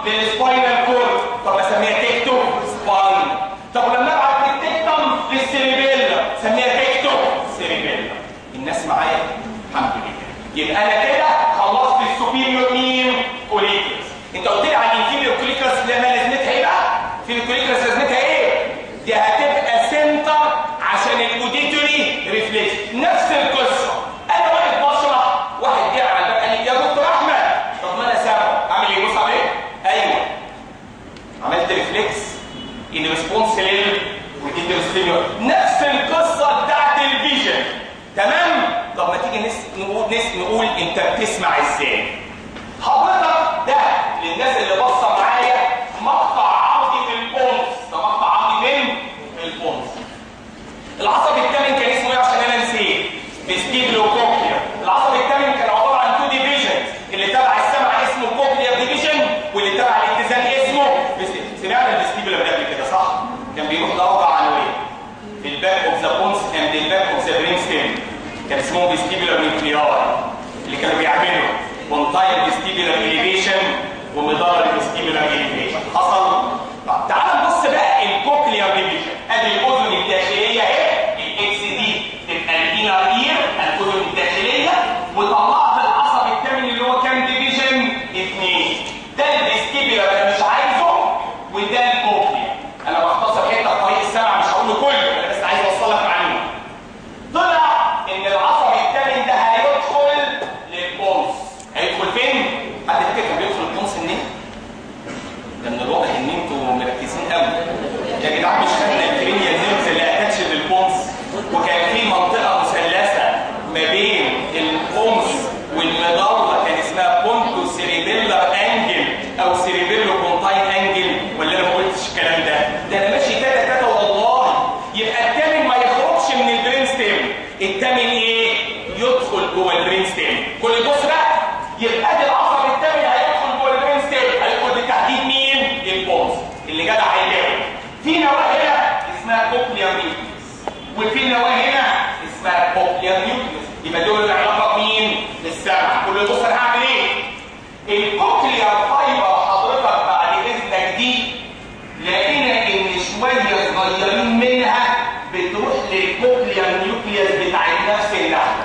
للسباينال كورد، طب اسميها تكتو سباين. طب لما ابعت التكتم للسيريبيلا اسميها تكتو سيريبيلا. الناس معايا؟ الحمد لله. يبقى انا كده خلصت السوبيريور مين؟ كوليكوس. انت قلت لي على الانفيريور كوليكوس لما لازمتها ايه بقى؟ في كوليكوس لازمتها ايه؟ دي هتبقى سنتر عشان الاوديتوري ريفلكس. نفس القصه، انا واحد بشرح، واحد جه على الباب قال لي يا دكتور احمد، طب ما انا سامع اعمل ايه؟ بص على ايه؟ ايوه عملت ريفلكس ان ريسبونس للاوديتوري ستيميول. نفس القصه بتاعت الفيجن، تمام؟ طب ما تيجي نقول انت بتسمع ازاي؟ حضرتك ده للناس اللي باصه معايا مقطع عضلي في البونس، ده مقطع عضلي فين؟ في البونس. العصب الثامن كان اسمه ايه عشان انا نسيت؟ فيستيبلو كوكليا. العصب الثامن كان عباره عن 2 ديفيجنز، اللي تبع السمع اسمه كوكليا ديفيجن، واللي تبع الاتزان اسمه سمعنا الفيستيبلو ده قبل كده صح؟ كان بيروح لاربع عناوين في الباك اوف ذا بونس اند الباك اوف ذا برين ستيم، كان اسمهم فيستيبلو نيوكليار، اللي كانوا بيعملوا وانتاير فيستيبلو اليفيشن ومدار الفيستيبلو اليفيشن. حصل؟ طب تعال نبص بقى الكوكليا ديفيجن. ادي الاذن الداخليه اهي، الاكس دي تبقى الانر اير، الاذن الداخليه، وطلعت العصب الثامن اللي هو كام ديفيجن؟ 2. ده الفيستيبلو انا مش عايزه، وده الكوكليا. انا بختصر حته في طريق السمع مش هقوله كله، انا بس عايز اوصل لك معلومه. طلع ان العصب الثامن ده هيدخل للبونس. هيدخل فين؟ حد فاكر كان بيدخل البونس منين؟ ده من الواضح ان انتوا مركزين قوي. يا جدعان مش خدنا الكرينيال نيرفز اللي اتاتش للبونس، وكان في منطقه مثلثه ما بين البونس والمظله كان اسمها بونتو سيريبيلر انجل او سيريبيلو كونتاين انجل، ولا انا ما قلتش الكلام ده؟ ده انا ماشي تاتا والله. يبقى الثامن ما يخرجش من البرين ستيم، الثامن ايه؟ يدخل جوه البرين ستيم. كل بص بقى، يبقى ادي العصب الثامن هيدخل جوه البرين ستيم، هيدخل بالتحديد مين؟ البونس. اللي جدع هيجاوب. في نواه هنا اسمها كوكليا نيوكليس، وفي نواه هنا اسمها كوكليا نيوكليس. يبقى دول العلاقه بمين؟ بالسمع. كل بص انا هعمل ايه؟ الكوكليا فايبر حضرتك بعد اذنك دي لقينا ان شويه صغيرين منها بتروح للكوكليا نيوكليس بتاعت نفس الناحيه،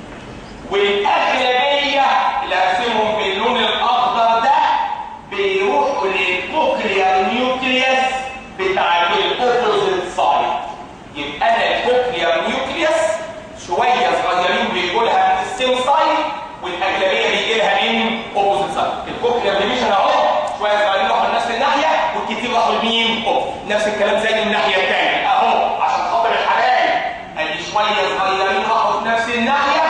والاغلبيه اللي هرسمهم باللون الاخضر ده بيروحوا للكوكليا نيوكليس بتاعت الاوبوزيت سايد. يبقى انا الكوكليا نيوكليس شويه صغيرين بيجوا لها من السيم سايد، والاغلبيه بيجي لها من اوبوزيت سايد. الكوكليا ديفيجن اهو شويه صغيرين راحوا لنفس الناحيه، والكتير راحوا لمين؟ نفس الكلام زي الناحيه الثانيه اهو، عشان خاطر الحبايب ادي شويه صغيرين راحوا في نفس الناحيه،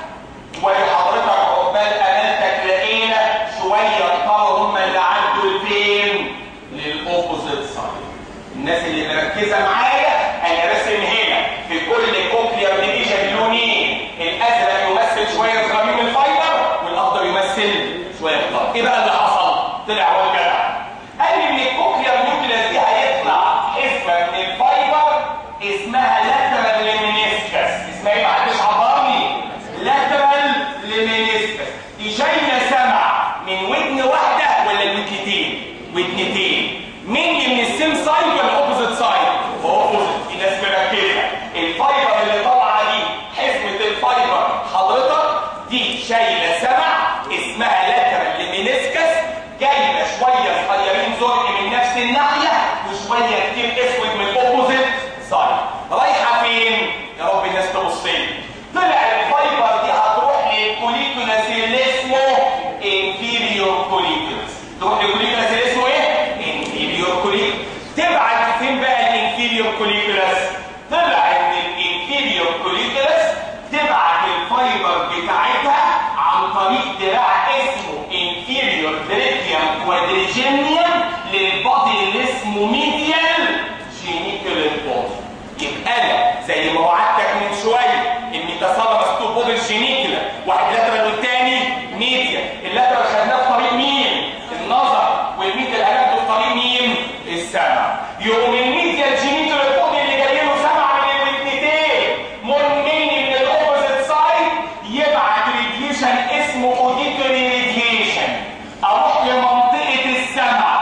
وحضرتك عقبال امالتك لقينا شويه اضطروا هم اللي عدوا لفين؟ للاوبوزيت سايد. الناس اللي مركزه معايا انا راسم هنا في كل كوكليا ديفيجن لونين، الازرق يمثل شويه صغيرين من الفايبر، والاخضر يمثل شويه اخضر. ايه بقى اللي حصل؟ طلع هو الجدع قال لي ان الكوكليا نيوكليس دي هيطلع حزمه من الفايبر اسمها لاترال ليمينيسكس. اسمها ايه؟ محدش عبرني. لاترال ليمينيسكس دي شايله سمع من ودن واحده ولا الودنتين؟ ودنتين. مين من السيم سايد ولا الاوبوزيت سايد؟ اوبوزيت. الناس مركزه. الفايبر اللي طالعه دي حزمه الفايبر حضرتك دي شايله سمع اسمها لاترال ليمينيسكس، جايبه شويه صغيرين زرق من نفس الناحيه وشويه كتير اسود من الاوبوزيت سايد. رايحه فين؟ يا رب الناس تبص لي. طلع الفايبر دي هتروح للكوليكولاس اللي اسمه انفيريور كوليكولاس. تروح للكوليكولاس اللي اسمه ايه؟ انفيريور كوليكولاس. تبعت فين بقى الانفيريور كوليكولاس؟ طلع ان الانفيريور كوليكولاس تبعت الفايبر بتاعتها عن طريق دراع اسمه انفيريور بريكيوم كوادريجينيوم للبادي اللي اسمه ميديال جينيكولار بودي. يبقى انا زي ما وعدتك من شويه ان تصادم تو بودي الجينيكولار، واحد لاترال والثاني ميديال. اللاترال خدناه في طريق مين؟ النظر، والميديال هناخده في طريق مين؟ السمع. يقوم الميديال جينيكولار بودي اللي جاي له سمع من الودنتين من الاوبوزيت سايد يبعت راديشن اسمه اوديتوري راديشن، اروح لمنطقه السمع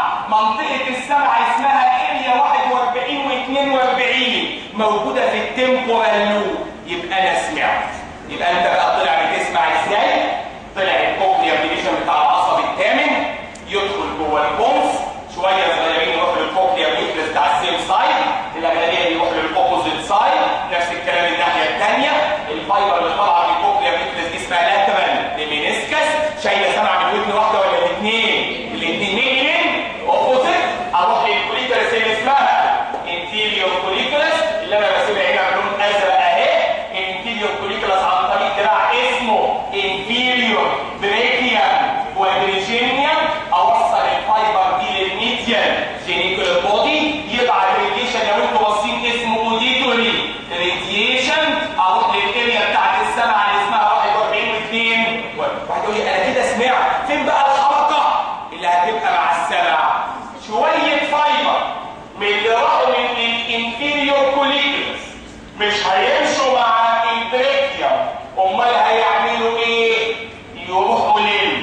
موجوده في التمبورال لوب. يبقى انا سمعت. يبقى انت بقى طلع بتسمع ازاي؟ طلع الكوكليا ديفيجن بتاع العصب الثامن يدخل جوه البونز، شويه صغيرين يروحوا للكوكليا نيوكليس بتاع السيم سايد، الاغلبيه يروحوا للاوبوزيت سايد، نفس الكلام الناحيه الثانيه. الفايبر اللي طالعه من الكوكليا نيوكليس دي اسمها لاترال لمينيسكس، شايله سمع من ودن واحده ولا الاثنين؟ الاثنين اوبوزيت. اروح للكوليكولس اللي اسمها انتيريور كوليكولس اللي انا راسمها هنا بلون ازرق اهي. انتيريور كوليكولس عن طريق دراع اسمه انفيريور بريكيوم كوادريجينيوم، اوصل الفايبر دي للميديال جينيكولار بودي، يبعت راديشن لو انتوا باصين اسمه اوديتوري راديشن، اروح للاريا بتاعت السمع اللي اسمها 41 و2. واحد يقول لي انا كده سمعت، فين بقى الحركه اللي هتبقى مع السمع؟ شويه فايبر من اللي راحوا من الانفيريور كوليكولس مش هيمشوا مع البريكيوم، امال هيعملوا ايه؟ يروحوا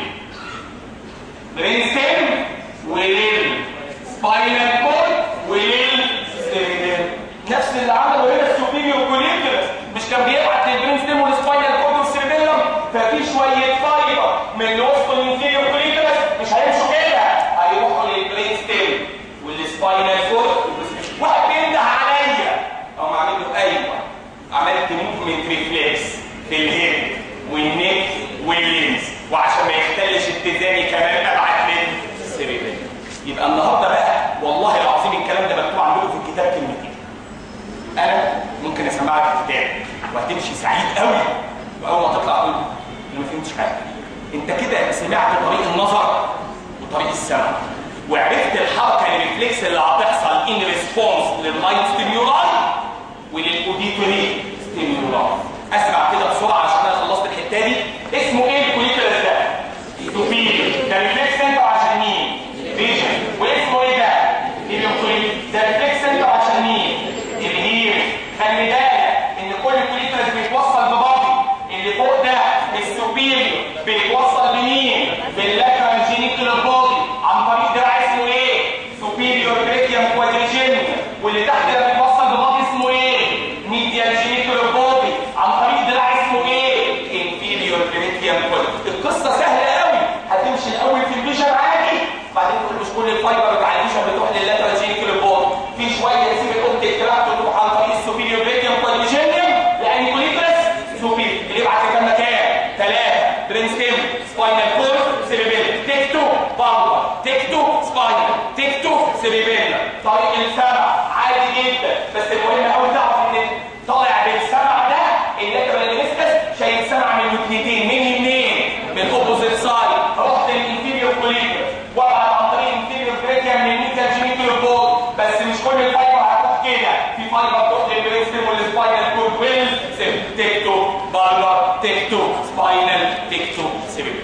برينستيم وليل سباينال كورد وليل سيريبيلم. نفس اللي عمله هنا السوبيريور كوليكولس، مش كان بيبعت للبرينستيم والسباينال كورد والسيريبيلم؟ ففي شويه فايبر من اللي وصلوا للانفيريور كوليكولس مش هيمشوا كده، هيروحوا للبرينستيم والسباينال كورد. واحد بينده عليا او عامل له ايوه، عملت موفمنت ريفلكس في الهيد والنك واللينز، وعشان ما يختلش اتزاني كمان ابعت للسيريبيلم. يبقى النهارده بقى والله العظيم الكلام ده مكتوب عندكم في الكتاب كلمتين. انا ممكن اسمعك الكتاب وهتمشي سعيد قوي، واول ما تطلع تقول انا ما فهمتش حاجه. انت كده سمعت طريق النظر وطريق السمع، وعرفت الحركه الريفلكس اللي هتحصل ان ريسبونس لللايت ستيميولاي وللاوديتوري ستيميولاي. اسمع كده بسرعه عشان انا خلصت الحته دي. اسمه ايه الكوليكولس ده؟ سوبيريور. ده ريفلكس سنتر عشان مين؟ فيجن. واسمه ايه ده؟ الكوليكولس. ده ريفلكس سنتر عشان مين؟ الهيرنج. خلي بالك ان كل كوليكولس بيتوصل ببعض. اللي فوق ده السوبيريور بيتوصل بمين؟ باللاترال جينيكولار بودي عن طريق دراع اسمه ايه؟ سوبيريور بريكيوم كوادريجينيوم. واللي تحت ده بيتوصل ببعض اسمه ايه؟ ميديال جينيكولار بودي عن طريق دراع اسمه ايه؟ انفيريور بريكيوم كوادريجينيوم. القصه سهله قوي، هتمشي الاول في الفيجن عادي، بعدين تقول مش كل الفايبر بتاع الفيجن بتروح لللاترال جينيكولار بودي، في شويه تسيب الاوبتيك تراكت وتروح عن طريق السوبيريور بريكيوم كوادريجينيوم لان كوليكولس سوبيريور. اللي يبعت كام مكان؟ 3 برينستيم سباينال كورد سيريبيلم، تيك 2 بالبر، تيك 2 سباينال، تيك 2 سيريبيلم. طريق السمع عادي جدا، بس المهم قوي تعرف ان طالع بالسمع ده اللاترال لينسكس شايل سمع من الوتنتين. منين؟ من الاوبوزيت سايد. رحت للانفيريور كوليكولس وابعت عن طريق الانفيريور بريكيوم من الميديال جينيكولار بودي، بس مش كل الفايبر هتروح كده، في فايبر تروح للبرينستيم والسباينال كورد ويل تيك 2 بالبر، تيك 2 سباينال، تيك 2 سيريبيلم.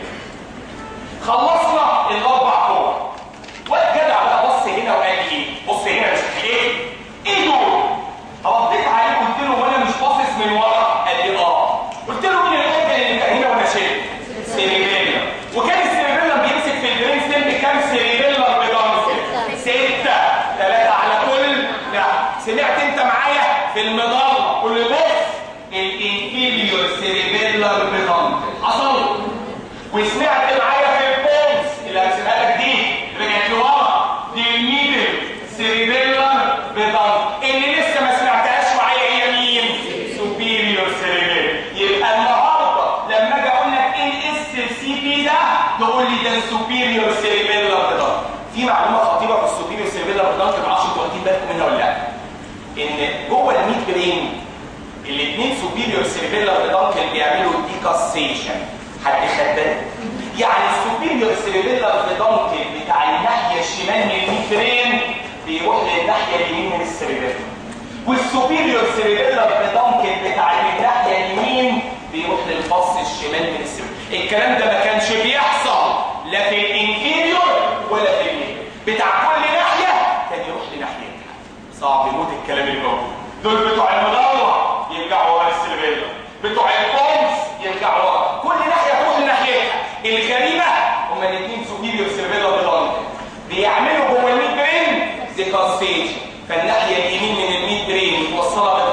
خلصنا الاربع كور. والجدع بقى بص هنا وقال لي بص هنا مش ايه؟ ايه دول؟ رديت عليه قلت له وانا مش باصص من ورا. قال لي قلت له مين الحته اللي كان هنا وانا شايف؟ سيريبيلم. وكان السيريبيلم بيمسك في البرينستيم بكام سيريبيلم بدانسل؟ 6، 3 على كل. لا سمعت انت معايا في المظله كل بص الانفيريور سيريبيلر بدانسل حصل، وسمعت معايا في البونز اللي هرسمها لك دي رجعت لورا دي الميدل سيريبيلر بدانسل. اللي لسه ما سمعتهاش معايا هي مين؟ سوبيريور سيريبيلر. يبقى النهارده لما اجي اقول لك ايه الاس سي بي ده تقول لي ده السوبيريور سيريبيلر بدانسل. في معلومه خطيره في السوبيريور سيريبيلر بدانسل ما اعرفش انتوا واخدين بالكم منها ولا لا، ان جوه الميد برين الاثنين سوبيريور سيريبيلر بدانسل بيعملوا ديكاسيشن. حد خد باله؟ يعني السوبيريور سيريبيلر بدانسل بتاع الناحيه الشمال من الميد برين بيروح للناحيه اليمين من السيريبيلر، والسوبيريور سيريبيلر بدانسل بتاع الناحيه اليمين بيروح للفص الشمال من السيريبيلر. الكلام ده ما كانش بيحصل لا في الانفيريور ولا في الميدل. بتاع كل ناحيه كان يروح لناحيتها. صعب يموت الكلام اللي جوه. دول بتوع المدور يرجعوا ورا السيريبيلر، بتوع البونز يرجعوا ورا، كل ناحيه تروح لناحيتها. الغريبه هما الاثنين سوبيريور سيريبيلر بدانسل بيعملوا جوه الميد برين ديكاسيشن، فالناحيه اليمين من الميد برين متوصله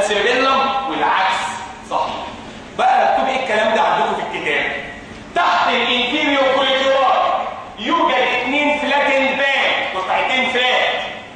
السيربيلم والعكس صحيح. بقى مكتوب ايه الكلام ده عندكم في الكتاب؟ تحت الانفيريور كوليكيولار يوجد 2 فلاتند بان، قطعتين فلات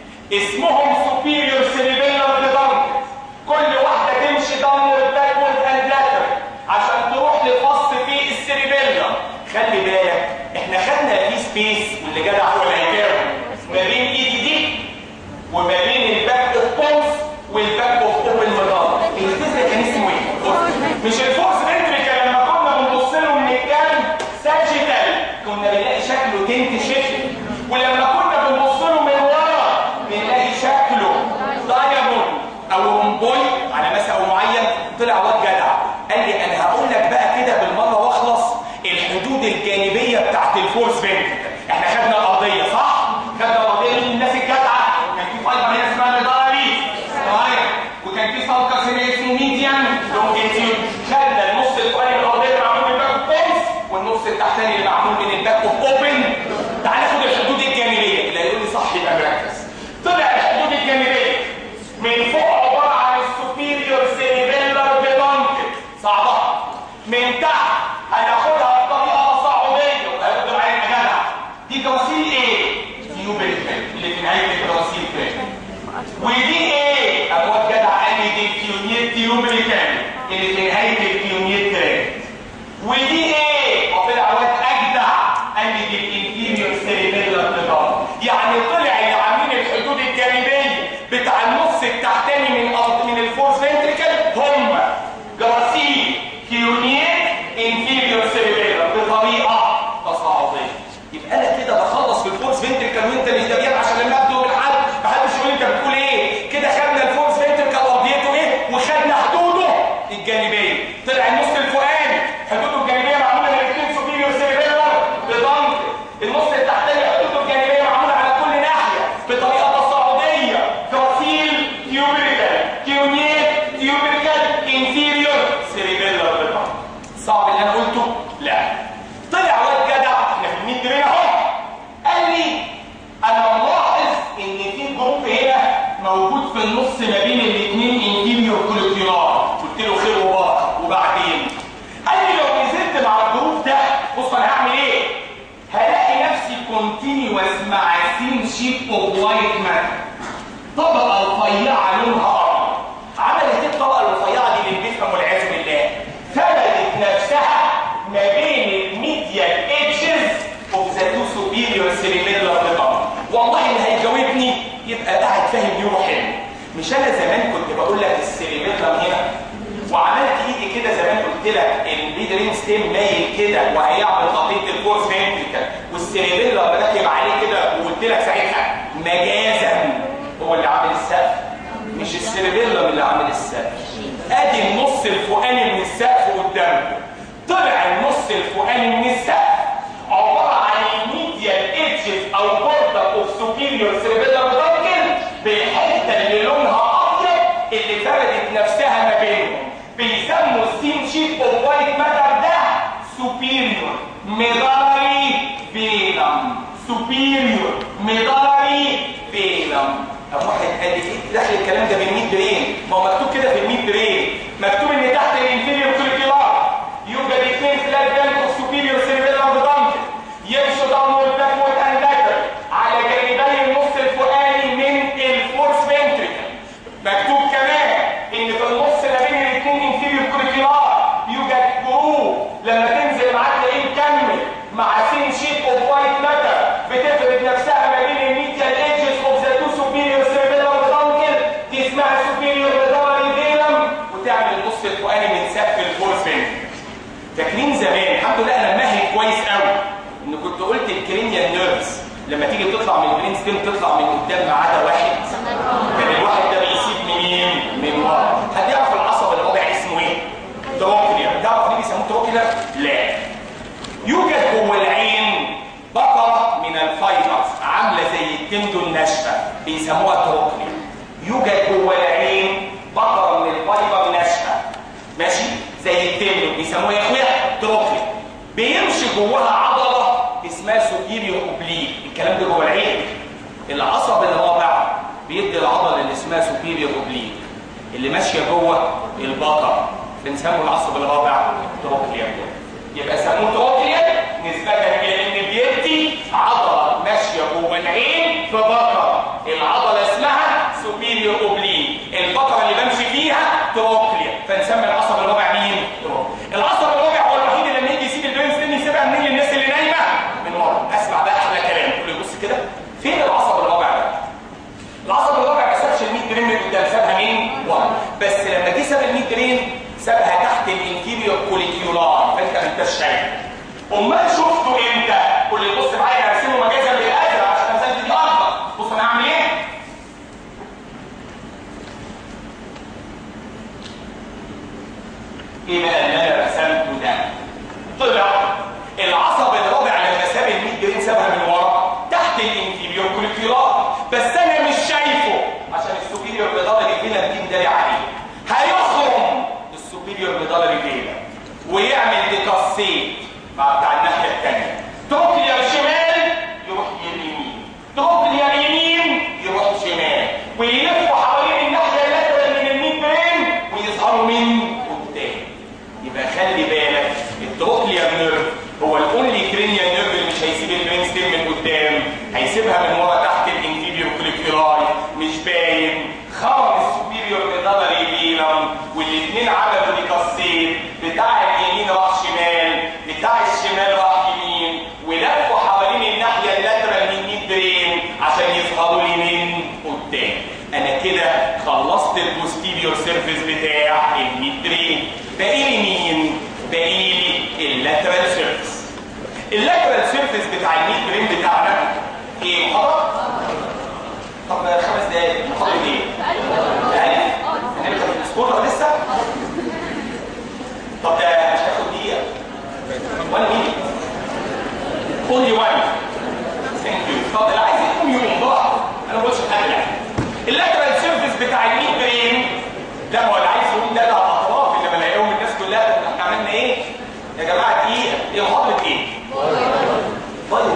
اسمهم سوبيريور سيربيلم ريدندنت، كل واحده تمشي داونورد باكورد اند لاترال عشان تروح لفص في السيربيلم. خلي بالك احنا خدنا في سبيس واللي جدع هو العيار ما بين ايدي دي وما بين الباك اوف بونس والباك اوف اوبن مدار. السبيس ده كان اسمه ايه؟ مش الفورس فنتريكال لما كنا بنبص له من الجنب ساجيتال كنا بنلاقي شكله تنت شكل، ولما كنا بنبص له من ورا بنلاقي شكله دايموند او رومبوي على مسألة معين. طلع واد جدع قال لي انا هقول لك بقى كده بالمره واخلص الحدود الجانبيه بتاعت الفورس فنتريكال. احنا خدنا الارضيه صح؟ خدنا الارضيه من الناس الجدعه، كان في فايبر هنا اسمها ميدالي صحيح، وكان في سالكس هنا اسمه ميديان لونجيتيود. خدنا النص الفوقاني من الارضيه معمول من الباك بونس والنص التحتاني اللي معمول من الباك اوف اوبن. تعال ناخد الحدود الجانبيه، اللي هيقول لي صح يبقى مركز. طلع الحدود الجانبيه من فوق عباره عن السوبيريور سيربيلر ريدندنت صعبه، من تحت هناخدها بطريقه تصاعديه وهنقدر عليها جدع. دي جواسيل ايه؟ تيوبريكال اللي في نهايه الجواسيل كده. ودي ايه؟ اموات جدع قال لي دي الكيونيت تيوبريكال اللي في نهايه الكيونيت كده. ودي ايه؟ وطلع واد اجدع قال لي دي الانفيريور سيربيلر ريدندنت. يعني طلع اللي عاملين الحدود الجانبيه بتاع النص التحتاني من الفورس فنتريكال هم جواسيل كيونيت انفيريور سيربيلر بطريقه تصاعديه. يبقى انا كده بخلص في الفورس فنتريكال وانت اللي تبيان عشان لما ابدو بالحد محدش يقول انت بتقول ايه. كده خدنا الفورس فنتريكال ارضيته ايه وخدنا حدوده الجانبيه. طلع النص الفوقاني حدوده الجانبيه معموله من الاثنين سوبيريور سيربيلر ريدندنت، النص التحتاني حدوده الجانبيه معموله على كل ناحيه بطريقه تصاعديه. جواسيل تيوبريكال كيونيت تيوبريكال انفيريور سيربيلر ريدندنت. صعب اللي انا قلته؟ لا. طلع واد جدع احنا في الميد برين اهو قال لي انا ملاحظ ان في جروب هنا موجود في النص ما بين الاثنين انفيريور كوليكيولار. قلت له خير وبركه. وبعدين قال لي لو نزلت مع الجروب ده بص انا هعمل ايه؟ هلاقي نفسي كونتينيوس مع سين شيت اوف وايت ماتر، طبقه رفيعه لونها ابيض. عملت ايه الطبقه الرفيعه دي اللي بيفهم والعياذ بالله؟ ثبتت نفسها ما بين الميديال ايدجز اوف ذا تو سوبيريور سيربيلر ريدندنت. والله اللي هيجاوبني يبقى قاعد فاهم يوم حلو. مش انا زمان كنت بقول لك السيربيلر هنا وعملت ايدي كده زمان قلت لك البيدرين ستيم مايل كده وهيعمل خطيط الفورس فنتريكال والسيربيلر راكب عليه كده، وقلت لك ساعتها مجازا هو اللي عامل السقف مش السيربيلر اللي عامل السقف. ادي النص الفوقاني من السقف قدامكم. طلع النص الفوقاني من السقف عباره عن الميديال ايدجز او بوردر اوف سوبيريور سيربيلر ريدندنت بالحته اللي لونها ابيض اللي فردت نفسها ما بينهم. بيسموا السين شيت اوف وايت ماتر ده سوبيريور ميدالري فينم. سوبيريور ميدالري فينم. طب واحد قال لي ايه داخل الكلام ده بالميد برين؟ ما هو مكتوب كده في الميد برين، مكتوب ان تحت الانفيريور كوليكيولار يوجد 2 فلات بانك اوف سوبيريور سيربيلر ريدندنت يمشوا داونورد باكورد اند لاترال على جانبي النص الفوقاني من الفورس فنتريكال. مكتوب كمان ان في النص ما بين الاثنين انفيريور كوليكيولار يوجد جروب لما تنزل معاك تلاقيه مكمل مع سين شيت اوف وايت ماتر بتفرد نفسها ما بين الميديال ايدجز اوف ذا تو سوبيريور سيربيلر ريدندنت. دي اسمها سوبيريور ميدالري فينم وتعمل النص الفوقاني من سقف الفورس فنتريكال. فاكرين زمان الحمد لله انا ماهر كويس قوي ان كنت قلت الكرينيال نيرفز لما تيجي تطلع من البرين ستيم تطلع من قدام ما عدا واحد. كان الواحد ده بيسيب منين؟ من ورا. حد يعرف العصب الرابع اسمه ايه؟ تروكلير. تعرف ليه بيسموه تروكلير؟ لا. يوجد جوه العين بقره من الفايبرز عامله زي التندو الناشفه بيسموها تروكلير. يوجد جوه العين بقره من الفايبر ناشفه ماشي زي التندو بيسموها يا اخويا تروكلير. بيمشي جواها عضله اسمها سوبيريور اوبليك. الكلام ده جوه العين. العصب الرابع بيدي العضله اللي اسمها سوبيريور اوبليك. اللي ماشيه جوه البقر بنسميه العصب الرابع تروكليا. يبقى سموه تروكليا نسبه الى ان بيدي عضله ماشيه جوه العين في بقره، العضله اسمها سوبيريور اوبليك، البقره اللي بمشي فيها تروكليا، فنسمي العصب الرابع مين؟ العصب الرابع هو الوحيد اللي لما يجي يسيب البرين ستيم يسيبها منين للناس اللي نايمه؟ من ورا. اسمع بقى احلى كلام، كله يبص كده، فين العصب الرابع ده؟ العصب الرابع ما سابش ال 100 جرين من قدام، سابها مين؟ ورا. بس لما جه ساب ال 100 جرين سابها تحت الانفيريور كوليكيولار، فانت ما انتش شايف. امال شفته امتى؟ كل اللي يبص معايا هرسمه مجازا بالازرق عشان مسافه دي اكبر. بص انا هعمل ايه؟ ايه بقى اللي انا رسمته ده؟ طلع العصب الرابع لما ساب ال 100 جرين سابها من ورا تحت الانفيريور كوليكيولار، بس انا مش شايفه عشان السوبيريور ميدالري فينا دي مداري عليه. هيخرم السوبيريور ميدالري فينا ويعمل ديكاسيت مع بتاع الناحيه الثانيه، تروكليا شمال يروح يمين، تروكليا يمين يروح شمال، ويلفوا حوالين الناحيه اللاترال من ال 100 جرين ويظهروا من قدام. يبقى خلي بالك التروكليا نيرف هو الاونلي كرينيال نيرف اللي مش هيسيب البرين ستيم من قدام، هيسيبها من ورا تحت الانفيريور كوليكيولاي مش باين، خرم السوبيريور ميدالري فينم، والاثنين عملوا ديكاسيت، بتاع اليمين راح شمال، بتاع الشمال راح يمين، ولفوا حوالين الناحيه اللاترال من 100 جرين عشان يظهروا لي من قدام. انا كده خلصت البوستيريور سيرفيس بتاع ال 100 جرين. باقي لي مين؟ باقي لي اللاترال سيرفيس. اللاترال سيرفيس بتاع ال 100 جرين بتاعنا ايه؟ محاضره؟ طب 5 دقايق محاضره ايه؟ الف؟ هنبدا بالسكور لسه؟ طب ده مش هياخد دقيقه. 1 minute. only 1. ثانك يو. طب اللي عايز يقوم براحته، انا ما بقولش حاجه يعني. اللاترال سيرفيس بتاع ال 100 جرين ده هو اللي عايز يقوم ده على الاطراف اللي بلاقيهم الناس كلها. احنا عملنا ايه؟ يا جماعه دقيقه. ايه محاضره ايه؟ بايو.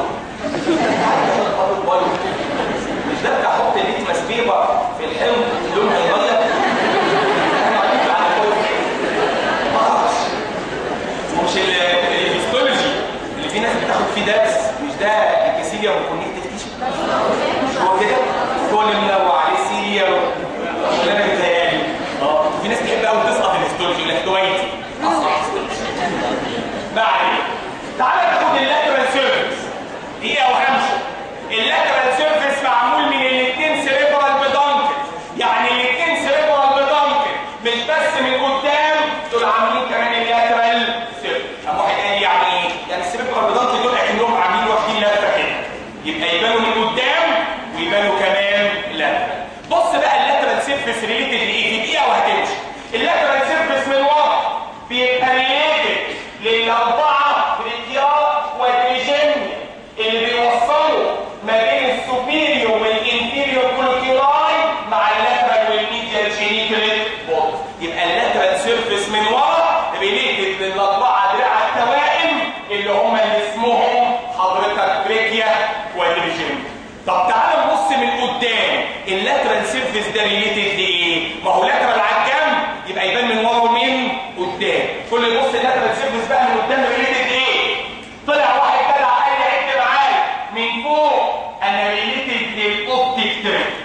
بايو. مش ده بتاع حط الليتمس بيبر في الحمض لونها يتغير؟ احنا قاعدين على بايو. ما اعرفش. ومش الهيستولوجي اللي في ناس بتاخد فيه درس، مش ده الكسيليا والكونكتيف تيشو؟ مش هو كده؟ هو اللي منوع عليه سيليا ولا انا بيتهيألي؟ في ناس تحب قوي تسقط الهيستولوجي يقول لك هوايتي اسقط الهيستولوجي. ما علينا. تعالى ناخد اللاترال سيرفيس دقيقه وهمشي. اللاترال سيرفيس معمول من الاثنين سيريبرال بيدانكل، يعني الاثنين سيريبرال بيدانكل مش بس من قدام، دول عاملين كمان اللاترال سيرفيس. قام واحد قال لي يعني ايه؟ يعني السيريبرال بيدانكل دول اكنهم عاملين واخدين لفه كده، يبقى يبانوا من قدام ويبانوا كمان لاترال. بص بقى اللاترال سيرفيس ريليتد لايه؟ في دقيقه وهتمشي. اللاترال سيرفيس من ورا بيبقى ريليتد للاربعه بريكيا ودريجينيا اللي بيوصلوا ما بين السوبيريور والانفيريور كوليكيولاي مع اللاترال والميديال جينيكال بودز. يبقى اللاترال سيرفيس من ورا ريليتد للاربعه دراع التوائم اللي هم اللي اسمهم حضرتك بريكيا ودريجينيا. طب تعالى نبص من قدام، اللاترال سيرفيس ده ريليتد لايه؟ ما هو لاترال على الجنب يبقى يبان من ورا ومن قدام. كل يبص اللاترال سيرفيس بقى من قدام ريليتد لايه؟ طلع واحد جدع قال لي عد معايا من فوق انا ريليتد للاوبتيك تريكت.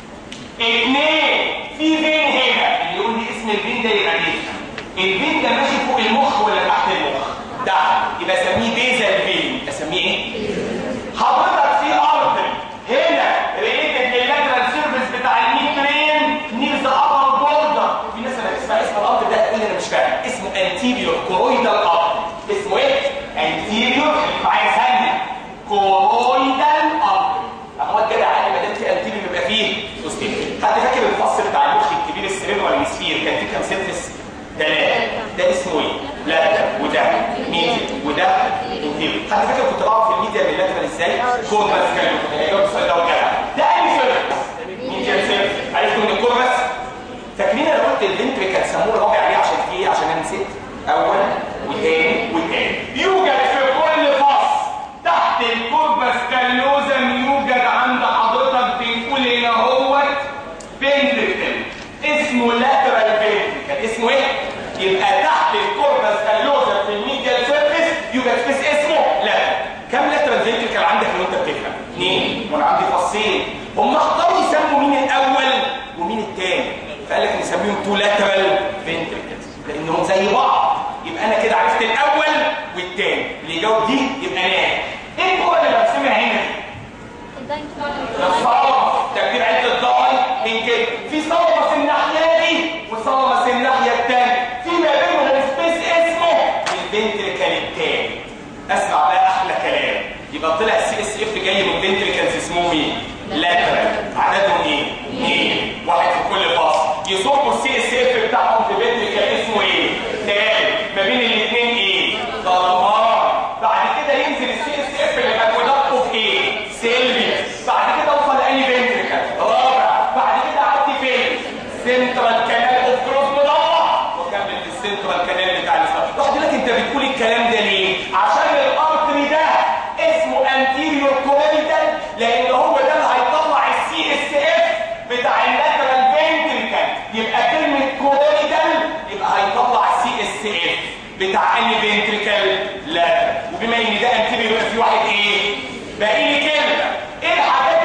2 في فين هنا اللي يقول لي اسم الفين ده يبقى ايه؟ الفين ده ماشي فوق المخ ولا تحت المخ؟ تحت، يبقى اسميه بيزال فين. اسميه ايه؟ حضرتك في ارتري هنا ريليتد لللاترال سيرفيس بتاع الميترين نير ذا ابر بوردر. في ناس لما تسمع اسم الارتري ده تقول انا مش فاهم، اسمه انتيريور كورويدال ارتري. اسمه ايه؟ انتيريور معايا ثانيه كورويدال ارتري. هو الجدع قال ما دام في انتيريور يبقى فيه بوستيريور. حد فاكر الفص بتاع المخ الكبير السيريبرال هيمسفير كان فيه كام سيرفيس؟ 3. ده اسمه ايه؟ لاترال وده ميديال وده انتيريور. حد فاكر كنت بعرف الميديا من اللاترال ازاي؟ كوربس كان هيجاوب السؤال ده وجدع. ده اي سيرفيس؟ ميديال سيرفيس. عرفتوا من الكوربس؟ فاكرين انا قلت الفنتريكال سموه الرابع عليه عشان في ايه؟ عشان انا نسيت. اول وثاني وثاني. يوجد في كل فص تحت الكوربس كالوزم يوجد عند حضرتك بنقول هنا اهوت فنتريكل اسمه لاترال عندك لو انت بتفهم. اثنين، وانا عندي فصين، هم اختاروا يسموا مين الاول ومين الثاني، فقال لك نسميهم تو لاترال فنتريكلز لانهم زي بعض. يبقى انا كده عرفت الاول والثاني، اللي يجاوب دي يبقى ناجح. ايه الجمله اللي برسمها هنا دي؟ الصلمه، تكتير عده الضاي من كده، في صلمه في الناحيه دي وصلمه في الناحيه الثانيه، في ما بينهم سبيس اسمه الفنتريكل الثاني. اسمع بقى احلى كلام، يبقى طلع السي اس اف جاي من فنتريكلز اسمه مين؟ لاترال. عددهم ايه؟ 2، واحد في كل فصل. يصبوا السي اس اف بتاعهم في فنتريكل اسمه ايه؟ ثالث. ما بين الاثنين ايه؟ ظلمان. بعد كده ينزل السي اس اف اللي مكوناته في ايه؟ سيلفي. بعد كده اوصل لاني فنتريكل رابع. بعد كده اعدي فين؟ سنترال كانال اوف كروس مدور، وكمل في السنترال كانال بتاع الاسلام. واحد يقول لك انت بتقول الكلام ده ليه؟ عشان الارتري ده اسمه انتيريور كوريدال، لان هو ده اللي هيطلع السي اس اف بتاع اللاترال فنتريكل. يبقى كلمه كوريدال يبقى هيطلع السي اس اف بتاع اني فنتريكل لاترال. وبما ان ده انتيريور يبقى في واحد ايه؟ باقي لي كلمه. ايه الحاجات